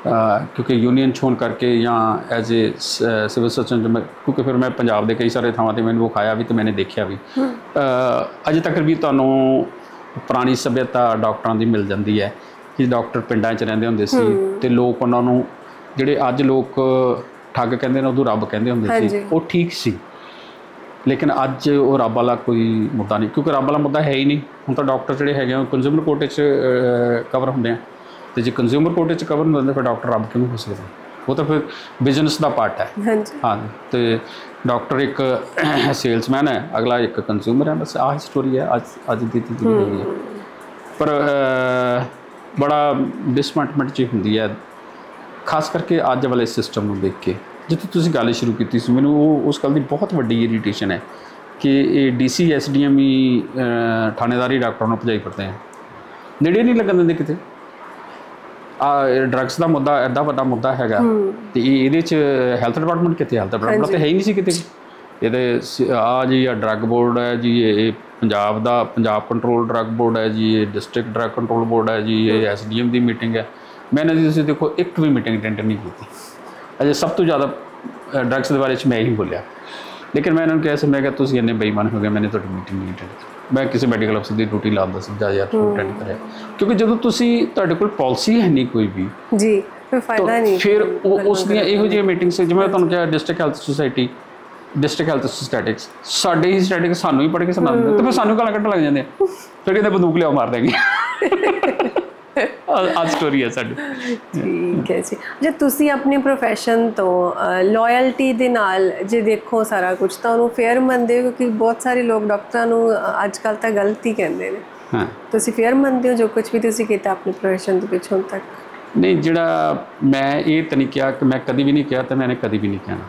ਕਿਉਂਕਿ ਯੂਨੀਅਨ 'ਚ ਹੋਣ ਕਰਕੇ ਜਾਂ ਐਜ਼ ਏ ਸਿਵਲ ਸਰਜਨ ਮੈਂ, ਕਿਉਂਕਿ ਫਿਰ ਮੈਂ ਪੰਜਾਬ ਦੇ ਕਈ ਸਾਰੇ ਥਾਵਾਂ 'ਤੇ ਮੈਨੂੰ ਵਿਖਾਇਆ ਵੀ ਅਤੇ ਮੈंने ਦੇਖਿਆ ਵੀ ਅਜੇ ਤੱਕ ਵੀ ਤੁਹਾਨੂੰ ਪੁਰਾਣੀ ਸੱਭਿਅਤਾ ਡਾਕਟਰਾਂ ਦੀ ਮਿਲ ਜਾਂਦੀ ਹੈ ਕਿ ਡਾਕਟਰ ਪਿੰਡਾਂ 'ਚ ਰਹਿੰਦੇ ਹੁੰਦੇ ਸੀ ਅਤੇ ਲੋਕ ਉਹਨਾਂ ਨੂੰ ਜਿਹੜੇ ਅੱਜ ਲੋਕ ਠੱਗ ਕਹਿੰਦੇ ਨੇ ਉਦੋਂ ਰੱਬ ਕਹਿੰਦੇ ਹੁੰਦੇ ਸੀ, ਉਹ ਠੀਕ ਸੀ। ਲੇਕਿਨ ਅੱਜ ਉਹ ਰੱਬ ਵਾਲਾ ਕੋਈ ਮੁੱਦਾ ਨਹੀਂ, ਕਿਉਂਕਿ ਰੱਬ ਵਾਲਾ ਮੁੱਦਾ ਹੈ ਹੀ ਨਹੀਂ। ਹੁਣ ਤਾਂ ਡਾਕਟਰ ਜਿਹੜੇ ਹੈਗੇ ਉਹ ਕੰਜ਼ਿਊਮਰ ਕੋਰਟ 'ਚ ਕਵਰ ਹੁੰਦੇ ਆ, ਅਤੇ ਜੇ ਕੰਜ਼ਿਊਮਰ ਕੋਰਟ 'ਚ ਕਵਰ ਹੁੰਦੇ ਫਿਰ ਡਾਕਟਰ ਰੱਬ ਕਿਉਂ ਹੋ ਸਕਦਾ? ਉਹ ਤਾਂ ਫਿਰ ਬਿਜ਼ਨਸ ਦਾ ਪਾਰਟ ਹੈ। ਹਾਂ, ਅਤੇ ਡਾਕਟਰ ਇੱਕ ਸੇਲਸਮੈਨ ਹੈ, ਅਗਲਾ ਇੱਕ ਕੰਜ਼ਿਊਮਰ ਹੈ। ਬਸ ਆਹ ਸਟੋਰੀ ਹੈ ਅੱਜ ਦੀ ਜਿਹੜੀ ਹੈ। ਪਰ ਬੜਾ ਡਿਸਅਪੁਆਇੰਟਮੈਂਟ 'ਚ ਹੁੰਦੀ ਹੈ, ਖਾਸ ਕਰਕੇ ਅੱਜ ਵਾਲੇ ਸਿਸਟਮ ਨੂੰ ਦੇਖ ਕੇ। ਜਿੱਥੇ ਤੁਸੀਂ ਗੱਲ ਸ਼ੁਰੂ ਕੀਤੀ ਸੀ, ਮੈਨੂੰ ਉਹ ਉਸ ਗੱਲ ਦੀ ਬਹੁਤ ਵੱਡੀ ਇਰੀਟੇਸ਼ਨ ਹੈ ਕਿ ਇਹ DC SDM ਹੀ ਥਾਣੇਦਾਰੀ ਡਾਕਟਰਾਂ ਨੂੰ ਭਜਾਈ ਫਿਰਦੇ ਆ, ਨੇੜੇ ਨਹੀਂ ਲੱਗਣ ਦਿੰਦੇ ਕਿਤੇ। ਡਰੱਗਸ ਦਾ ਮੁੱਦਾ ਐਡਾ ਵੱਡਾ ਮੁੱਦਾ ਹੈਗਾ, ਅਤੇ ਇਹਦੇ 'ਚ ਹੈਲਥ ਡਿਪਾਰਟਮੈਂਟ ਕਿੱਥੇ? ਹੈਲਥ ਡਿਪਾਰਟਮੈਂਟ ਤਾਂ ਹੈ ਹੀ ਨਹੀਂ ਸੀ ਕਿਤੇ। ਇਹਦੇ ਜੀ ਡਰੱਗ ਬੋਰਡ ਹੈ ਜੀ, ਇਹ ਪੰਜਾਬ ਕੰਟਰੋਲ ਡਰੱਗ ਬੋਰਡ ਹੈ ਜੀ, ਇਹ ਡਿਸਟ੍ਰਿਕਟ ਡਰੱਗ ਕੰਟਰੋਲ ਬੋਰਡ ਹੈ ਜੀ, ਇਹ SDM ਦੀ ਮੀਟਿੰਗ ਹੈ। ਮੈਂ ਇਹਨਾਂ ਦੀ ਤੁਸੀਂ ਦੇਖੋ ਇੱਕ ਵੀ ਮੀਟਿੰਗ ਅਟੈਂਡ ਨਹੀਂ ਕੀਤੀ। ਅਜੇ ਸਭ ਤੋਂ ਜ਼ਿਆਦਾ ਡਰੱਗਸ ਦੇ ਬਾਰੇ 'ਚ ਮੈਂ ਹੀ ਬੋਲਿਆ, ਲੇਕਿਨ ਮੈਂ ਇਹਨਾਂ ਨੂੰ ਕਿਹਾ ਸੀ, ਮੈਂ ਕਿਹਾ ਤੁਸੀਂ ਇੰਨੇ ਬੇਈਮਾਨ ਹੋ ਗਏ, ਮੈंने ਤੁਹਾਡੀ ਮੀਟਿੰਗ ਨਹੀਂ ਅਟੈਂਡ ਕੀਤੀ। ਮੈਂ ਕਿਸੇ ਮੈਡੀਕਲ ਅਫਸਰ ਦੀ ਡਿਊਟੀ ਲਾਉਂਦਾ ਸੀ ਜਾਂ ਯਾਰ ਅਟੈਂਡ ਕਰਿਆ, ਕਿਉਂਕਿ ਜਦੋਂ ਤੁਹਾਡੇ ਕੋਲ ਪਾਲਿਸੀ ਹੈ ਨਹੀਂ ਕੋਈ ਵੀ ਜੀ, ਫਿਰ ਫਾਇਦਾ ਨਹੀਂ। ਫਿਰ ਉਸ ਦੀਆਂ ਇਹੋ ਜਿਹੀਆਂ ਮੀਟਿੰਗਸ, ਜਿਵੇਂ ਤੁਹਾਨੂੰ ਕਿਹਾ district health society, district health statics, ਸਾਡੇ ਹੀ ਸਟੈਟਿਕਸ ਸਾਨੂੰ ਹੀ ਪੜ੍ਹ ਕੇ ਸੁਣਾ ਦਿੰਦੇ, ਅਤੇ ਫਿਰ ਸਾਨੂੰ ਗਾਲਾਂ ਕੱਢਣ ਲੱਗ ਜਾਂਦੇ ਆ, ਫਿਰ ਕਹਿੰਦੇ ਬੰਦੂਕ ਲਿਆਓ ਮਾਰ ਦੇਂਗੇ। ਅੱਜ ਸਟੋਰੀ ਹੈ ਸਾਡੀ। ਠੀਕ ਹੈ ਜੀ। ਜੇ ਤੁਸੀਂ ਆਪਣੀ ਪ੍ਰੋਫੈਸ਼ਨ ਤੋਂ ਲੋਇਲਟੀ ਦੇ ਨਾਲ ਜੇ ਦੇਖੋ ਸਾਰਾ ਕੁਝ, ਤਾਂ ਉਹਨੂੰ ਫੇਅਰ ਮੰਨਦੇ ਹੋ? ਕਿਉਂਕਿ ਬਹੁਤ ਸਾਰੇ ਲੋਕ ਡਾਕਟਰਾਂ ਨੂੰ ਅੱਜ ਕੱਲ੍ਹ ਤਾਂ ਗਲਤ ਹੀ ਕਹਿੰਦੇ ਨੇ। ਹਾਂ, ਤੁਸੀਂ ਫੇਅਰ ਮੰਨਦੇ ਹੋ ਜੋ ਕੁਝ ਵੀ ਤੁਸੀਂ ਕੀਤਾ ਆਪਣੀ ਪ੍ਰੋਫੈਸ਼ਨ ਦੇ ਵਿੱਚ ਹੁਣ ਤੱਕ? ਨਹੀਂ, ਜਿਹੜਾ ਮੈਂ ਇਹ ਤਾਂ ਨਹੀਂ ਕਿਹਾ ਕਿ ਮੈਂ ਕਦੀ ਵੀ ਨਹੀਂ ਕਿਹਾ, ਅਤੇ ਮੈंने ਕਦੀ ਵੀ ਨਹੀਂ ਕਹਿਣਾ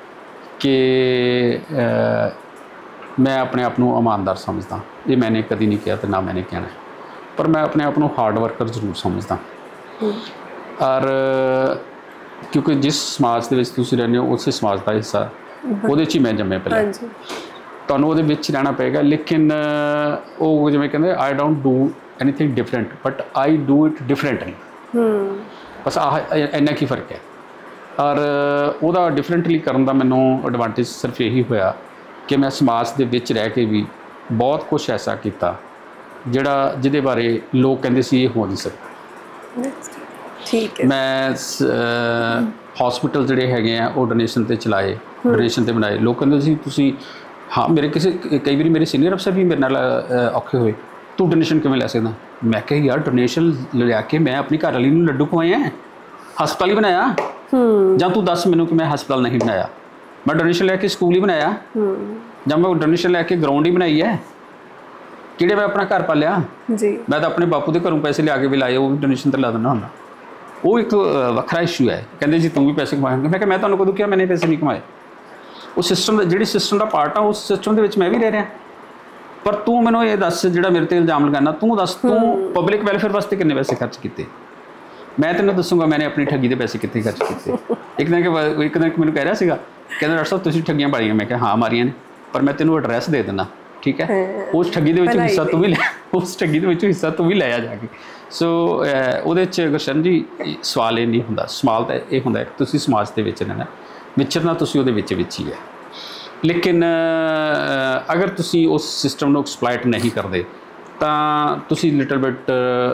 ਕਿ ਮੈਂ ਆਪਣੇ ਆਪ ਨੂੰ ਇਮਾਨਦਾਰ ਸਮਝਦਾ। ਇਹ ਮੈंने ਕਦੀ ਨਹੀਂ ਕਿਹਾ ਅਤੇ ਨਾ ਮੈंने ਕਹਿਣਾ, ਪਰ ਮੈਂ ਆਪਣੇ ਆਪ ਨੂੰ ਹਾਰਡ ਵਰਕਰ ਜ਼ਰੂਰ ਸਮਝਦਾ। ਔਰ ਕਿਉਂਕਿ ਜਿਸ ਸਮਾਜ ਦੇ ਵਿੱਚ ਤੁਸੀਂ ਰਹਿੰਦੇ ਹੋ, ਉਸੇ ਸਮਾਜ ਦਾ ਹਿੱਸਾ, ਉਹਦੇ 'ਚ ਹੀ ਮੈਂ ਜੰਮੇ ਪਹਿਲਾਂ, ਤੁਹਾਨੂੰ ਉਹਦੇ ਵਿੱਚ ਰਹਿਣਾ ਪਏਗਾ। ਲੇਕਿਨ ਉਹ ਜਿਵੇਂ ਕਹਿੰਦੇ I don't do anything different, but I do it differently. ਬਸ ਇੰਨਾ ਕੀ ਫਰਕ ਹੈ। ਔਰ ਉਹਦਾ ਡਿਫਰੈਂਟਲੀ ਕਰਨ ਦਾ ਮੈਨੂੰ ਐਡਵਾਂਟੇਜ ਸਿਰਫ ਇਹੀ ਹੋਇਆ ਕਿ ਮੈਂ ਸਮਾਜ ਦੇ ਵਿੱਚ ਰਹਿ ਕੇ ਵੀ ਬਹੁਤ ਕੁਛ ਐਸਾ ਕੀਤਾ ਜਿਹਦੇ ਬਾਰੇ ਲੋਕ ਕਹਿੰਦੇ ਸੀ ਇਹ ਹੋ ਨਹੀਂ ਸਕਦਾ। ਠੀਕ ਹੈ। ਮੈਂ ਹਸਪੀਟਲ ਜਿਹੜੇ ਹੈਗੇ ਆ ਉਹ ਡੋਨੇਸ਼ਨ 'ਤੇ ਚਲਾਏ, ਡੋਨੇਸ਼ਨ 'ਤੇ ਬਣਾਏ। ਲੋਕ ਕਹਿੰਦੇ ਸੀ ਤੁਸੀਂ, ਹਾਂ, ਮੇਰੇ ਕਈ ਵਾਰੀ ਮੇਰੇ ਸੀਨੀਅਰ ਅਫਸਰ ਵੀ ਮੇਰੇ ਨਾਲ ਔਖੇ ਹੋਏ, ਤੂੰ ਡੋਨੇਸ਼ਨ ਕਿਵੇਂ ਲੈ ਸਕਦਾ? ਮੈਂ ਕਿਹਾ ਯਾਰ, ਡੋਨੇਸ਼ਨ ਲਿਆ ਕੇ ਮੈਂ ਆਪਣੀ ਘਰ ਵਾਲੀ ਨੂੰ ਲੱਡੂ ਖਵਾਏ ਹੈ, ਹਸਪਤਾਲ ਹੀ ਬਣਾਇਆ। ਜਾਂ ਤੂੰ ਦੱਸ ਮੈਨੂੰ ਕਿ ਮੈਂ ਹਸਪਤਾਲ ਨਹੀਂ ਬਣਾਇਆ, ਮੈਂ ਡੋਨੇਸ਼ਨ ਲੈ ਕੇ ਸਕੂਲ ਹੀ ਬਣਾਇਆ, ਜਾਂ ਮੈਂ ਡੋਨੇਸ਼ਨ ਲੈ ਕੇ ਗਰਾਊਂਡ ਹੀ ਬਣਾਈ ਹੈ, ਕਿਹੜੇ ਮੈਂ ਆਪਣਾ ਘਰ ਪਾਲਿਆ ਜੀ। ਮੈਂ ਤਾਂ ਆਪਣੇ ਬਾਪੂ ਦੇ ਘਰੋਂ ਪੈਸੇ ਲਿਆ ਕੇ ਵੀ ਲਾਏ, ਉਹ ਵੀ ਡੋਨੇਸ਼ਨ 'ਤੇ ਲਾ ਦਿੰਦਾ ਹੁੰਦਾ। ਉਹ ਇੱਕ ਵੱਖਰਾ ਇਸ਼ੂ ਹੈ। ਕਹਿੰਦੇ ਜੀ ਤੂੰ ਵੀ ਪੈਸੇ ਕਮਾਏਂਗੇ। ਮੈਂ ਕਿਹਾ ਮੈਂ ਤੁਹਾਨੂੰ ਕਦੋਂ ਕਿਹਾ ਮੈंने ਪੈਸੇ ਨਹੀਂ ਕਮਾਏ? ਉਹ ਸਿਸਟਮ ਦਾ, ਜਿਹੜੀ ਸਿਸਟਮ ਦਾ ਪਾਰਟ ਆ, ਉਸ ਸਿਸਟਮ ਦੇ ਵਿੱਚ ਮੈਂ ਵੀ ਰਹਿ ਰਿਹਾ। ਪਰ ਤੂੰ ਮੈਨੂੰ ਇਹ ਦੱਸ, ਜਿਹੜਾ ਮੇਰੇ 'ਤੇ ਇਲਜ਼ਾਮ ਲਗਾਉਣਾ, ਤੂੰ ਦੱਸ, ਤੂੰ ਪਬਲਿਕ ਵੈਲਫੇਅਰ ਵਾਸਤੇ ਕਿੰਨੇ ਪੈਸੇ ਖਰਚ ਕੀਤੇ? ਮੈਂ ਤੈਨੂੰ ਦੱਸੂਗਾ ਮੈंने ਆਪਣੀ ਠੱਗੀ ਦੇ ਪੈਸੇ ਕਿੱਥੇ ਖਰਚ ਕੀਤੇ। ਇੱਕ ਦਿਨ ਮੈਨੂੰ ਕਹਿ ਰਿਹਾ ਸੀਗਾ, ਕਹਿੰਦਾ ਡਾਕਟਰ ਸਾਹਿਬ ਤੁਸੀਂ ਠੱਗੀਆਂ ਮਾਰੀਆਂ। ਮੈਂ ਕਿਹਾ ਹਾਂ ਮਾਰੀਆਂ ਨੇ, ਪਰ ਮੈਂ ਤੈਨੂੰ ਐਡਰੈਸ ਦੇ ਦਿੰਦਾ, ਠੀਕ ਹੈ? ਉਸ ਠੱਗੀ ਦੇ ਵਿੱਚ ਹਿੱਸਾ ਤੂੰ ਵੀ ਲੈ, ਉਸ ਠੱਗੀ ਦੇ ਵਿੱਚ ਹਿੱਸਾ ਤੂੰ ਵੀ ਲੈ ਆ ਜਾ ਕੇ। ਸੋ ਉਹਦੇ 'ਚ ਗੁਰਸ਼ਨ ਜੀ ਸਵਾਲ ਇਹ ਨਹੀਂ ਹੁੰਦਾ। ਸਵਾਲ ਤਾਂ ਇਹ ਹੁੰਦਾ ਕਿ ਤੁਸੀਂ ਸਮਾਜ ਦੇ ਵਿੱਚ ਰਹਿਣਾ, ਵਿਚਰਨਾ ਤੁਸੀਂ ਉਹਦੇ ਵਿੱਚ ਹੀ ਹੈ। ਲੇਕਿਨ ਅਗਰ ਤੁਸੀਂ ਉਸ ਸਿਸਟਮ ਨੂੰ ਐਕਸਪਲੋਇਟ ਨਹੀਂ ਕਰਦੇ ਤਾਂ ਤੁਸੀਂ ਲਿਟਲ ਬਿਟ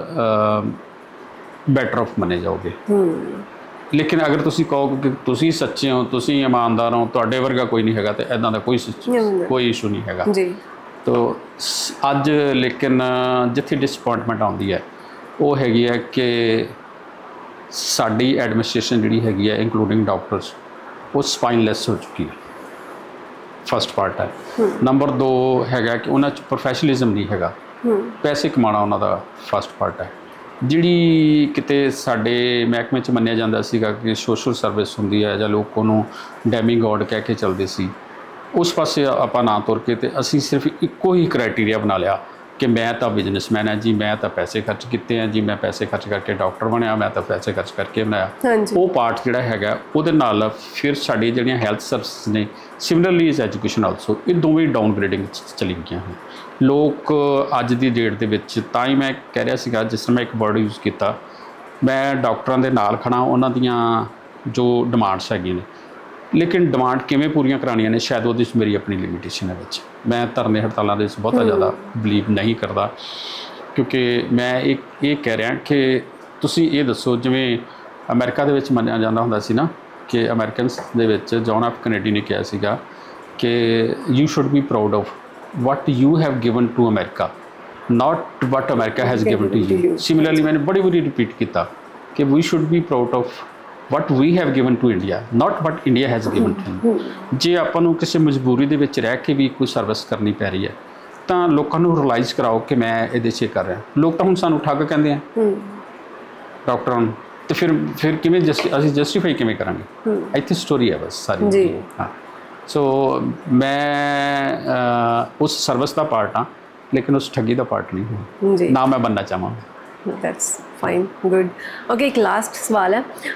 ਬੈਟਰ ਆਫ ਮੰਨੇ ਜਾਓਗੇ। ਲੇਕਿਨ ਅਗਰ ਤੁਸੀਂ ਕਹੋ ਕਿ ਤੁਸੀਂ ਸੱਚੇ ਹੋ, ਤੁਸੀਂ ਇਮਾਨਦਾਰ ਹੋ, ਤੁਹਾਡੇ ਵਰਗਾ ਕੋਈ ਨਹੀਂ ਹੈਗਾ, ਤਾਂ ਇੱਦਾਂ ਦਾ ਕੋਈ ਇਸ਼ੂ ਨਹੀਂ ਹੈਗਾ ਜੀ। ਤੋ ਅੱਜ ਲੇਕਿਨ ਜਿੱਥੇ ਡਿਸਅਪੁਆਇੰਟਮੈਂਟ ਆਉਂਦੀ ਹੈ ਉਹ ਹੈਗੀ ਹੈ ਕਿ ਸਾਡੀ ਐਡਮਿਨਿਸਟ੍ਰੇਸ਼ਨ ਜਿਹੜੀ ਹੈਗੀ ਹੈ, ਇੰਕਲੂਡਿੰਗ ਡਾਕਟਰਸ, ਉਹ ਸਪਾਈਨਲੈਸ ਹੋ ਚੁੱਕੀ ਹੈ। ਫਸਟ ਪਾਰਟ ਹੈ। ਨੰਬਰ 2 ਹੈਗਾ ਕਿ ਉਹਨਾਂ 'ਚ ਪ੍ਰੋਫੈਸ਼ਨਲਿਜ਼ਮ ਨਹੀਂ ਹੈਗਾ, ਪੈਸੇ ਕਮਾਉਣਾ ਉਹਨਾਂ ਦਾ ਫਸਟ ਪਾਰਟ ਹੈ। ਜਿਹੜੀ ਕਿਤੇ ਸਾਡੇ ਮਹਿਕਮੇ 'ਚ ਮੰਨਿਆ ਜਾਂਦਾ ਸੀਗਾ ਕਿ ਸੋਸ਼ਲ ਸਰਵਿਸ ਹੁੰਦੀ ਹੈ ਜਾਂ ਲੋਕ ਉਹਨੂੰ ਡੈਮੀਗੋਡ ਕਹਿ ਕੇ ਚੱਲਦੇ ਸੀ, ਉਸ ਪਾਸੇ ਆਪਾਂ ਨਾ ਤੁਰ ਕੇ ਤੇ ਅਸੀਂ ਸਿਰਫ ਇੱਕੋ ਹੀ ਕ੍ਰਾਈਟੀਰੀਆ ਬਣਾ ਲਿਆ ਕਿ ਮੈਂ ਤਾਂ ਬਿਜ਼ਨਸਮੈਨ ਹਾਂ ਜੀ, ਮੈਂ ਤਾਂ ਪੈਸੇ ਖਰਚ ਕੀਤੇ ਆ ਜੀ, ਮੈਂ ਪੈਸੇ ਖਰਚ ਕਰਕੇ ਡਾਕਟਰ ਬਣਿਆ, ਮੈਂ ਤਾਂ ਪੈਸੇ ਖਰਚ ਕਰਕੇ ਬਣਾਇਆ। ਉਹ ਪਾਰਟ ਜਿਹੜਾ ਹੈਗਾ ਉਹਦੇ ਨਾਲ ਫਿਰ ਸਾਡੀ ਜਿਹੜੀਆਂ ਹੈਲਥ ਸਰਵਿਸਿਜ਼ ਨੇ, ਸਿਮਿਲਰਲੀ ਇਜ਼ ਐਜੂਕੇਸ਼ਨ ਆਲਸੋ, ਇਹ ਦੋਵੇਂ ਡਾਊਨਗ੍ਰੇਡਿੰਗ ਚਲੀ ਗਈਆਂ ਹਨ। ਲੋਕ ਅੱਜ ਦੀ ਡੇਟ ਦੇ ਵਿੱਚ, ਤਾਂ ਹੀ ਮੈਂ ਕਹਿ ਰਿਹਾ ਸੀਗਾ, ਜਿਸ ਤਰ੍ਹਾਂ ਮੈਂ ਇੱਕ ਵਰਡ ਯੂਜ਼ ਕੀਤਾ, ਮੈਂ ਡਾਕਟਰਾਂ ਦੇ ਨਾਲ ਖੜਾ, ਉਹਨਾਂ ਦੀਆਂ ਜੋ ਡਿਮਾਂਡਸ ਹੈਗੀਆਂ ਨੇ, ਲੇਕਿਨ ਡਿਮਾਂਡ ਕਿਵੇਂ ਪੂਰੀਆਂ ਕਰਾਉਣੀਆਂ ਨੇ ਸ਼ਾਇਦ ਉਹਦੇ 'ਚ ਮੇਰੀ ਆਪਣੀ ਲਿਮਿਟੇਸ਼ਨ ਹੈ ਵਿੱਚ। ਮੈਂ ਧਰਨੇ ਹੜਤਾਲਾਂ ਦੇ ਵਿੱਚ ਬਹੁਤਾ ਜ਼ਿਆਦਾ ਬਿਲੀਵ ਨਹੀਂ ਕਰਦਾ, ਕਿਉਂਕਿ ਮੈਂ ਇਹ ਕਹਿ ਰਿਹਾ ਕਿ ਤੁਸੀਂ ਇਹ ਦੱਸੋ, ਜਿਵੇਂ ਅਮਰੀਕਾ ਦੇ ਵਿੱਚ ਮੰਨਿਆ ਜਾਂਦਾ ਹੁੰਦਾ ਸੀ ਨਾ ਕਿ ਅਮਰੀਕਨਸ ਦੇ ਵਿੱਚ ਜੌਨ ਐਫ ਕੈਨੇਡੀ ਨੇ ਕਿਹਾ ਸੀਗਾ ਕਿ you should be proud of what you have given to America, not what America has given to you. Similarly, मैंने बड़ी बड़ी रिपीट किया कि we should be proud of what we have given to India, not what India has given to you. ਜੇ ਆਪਾਂ ਨੂੰ ਕਿਸੇ ਮਜਬੂਰੀ ਦੇ ਵਿੱਚ ਰਹਿ ਕੇ ਵੀ ਕੋਈ ਸਰਵਿਸ ਕਰਨੀ ਪੈ ਰਹੀ ਹੈ ਤਾਂ ਲੋਕਾਂ ਨੂੰ ਰਿਅਲਾਈਜ਼ ਕਰਾਓ ਕਿ ਮੈਂ ਇਹਦੇ 'ਚ ਕਰ ਰਿਹਾ। ਲੋਕ ਤਾਂ ਹੁਣ ਸਾਨੂੰ ਠੱਗ ਕਹਿੰਦੇ ਆ ਡਾਕਟਰਾਂ ਨੂੰ, ਤੇ ਫਿਰ ਕਿਵੇਂ ਅਸੀਂ ਜਸਟੀਫਾਈ ਕਿਵੇਂ ਕਰਾਂਗੇ? ਇੱਥੇ ਸਟੋਰੀ ਹੈ ਬਸ ਸਾਰੀ ਜੀ। ਹਾਂ, ਸੋ ਮੈਂ ਉਸ ਸਰਵਿਸ ਦਾ ਪਾਰਟ ਹਾਂ, ਲੇਕਿਨ ਉਸ ਠੱਗੀ ਦਾ ਪਾਰਟ ਨਹੀਂ ਹਾਂ, ਨਾ ਮੈਂ ਬਣਨਾ ਚਾਹਾਂ। That's fine, good. ओके, एक लास्ट सवाल है,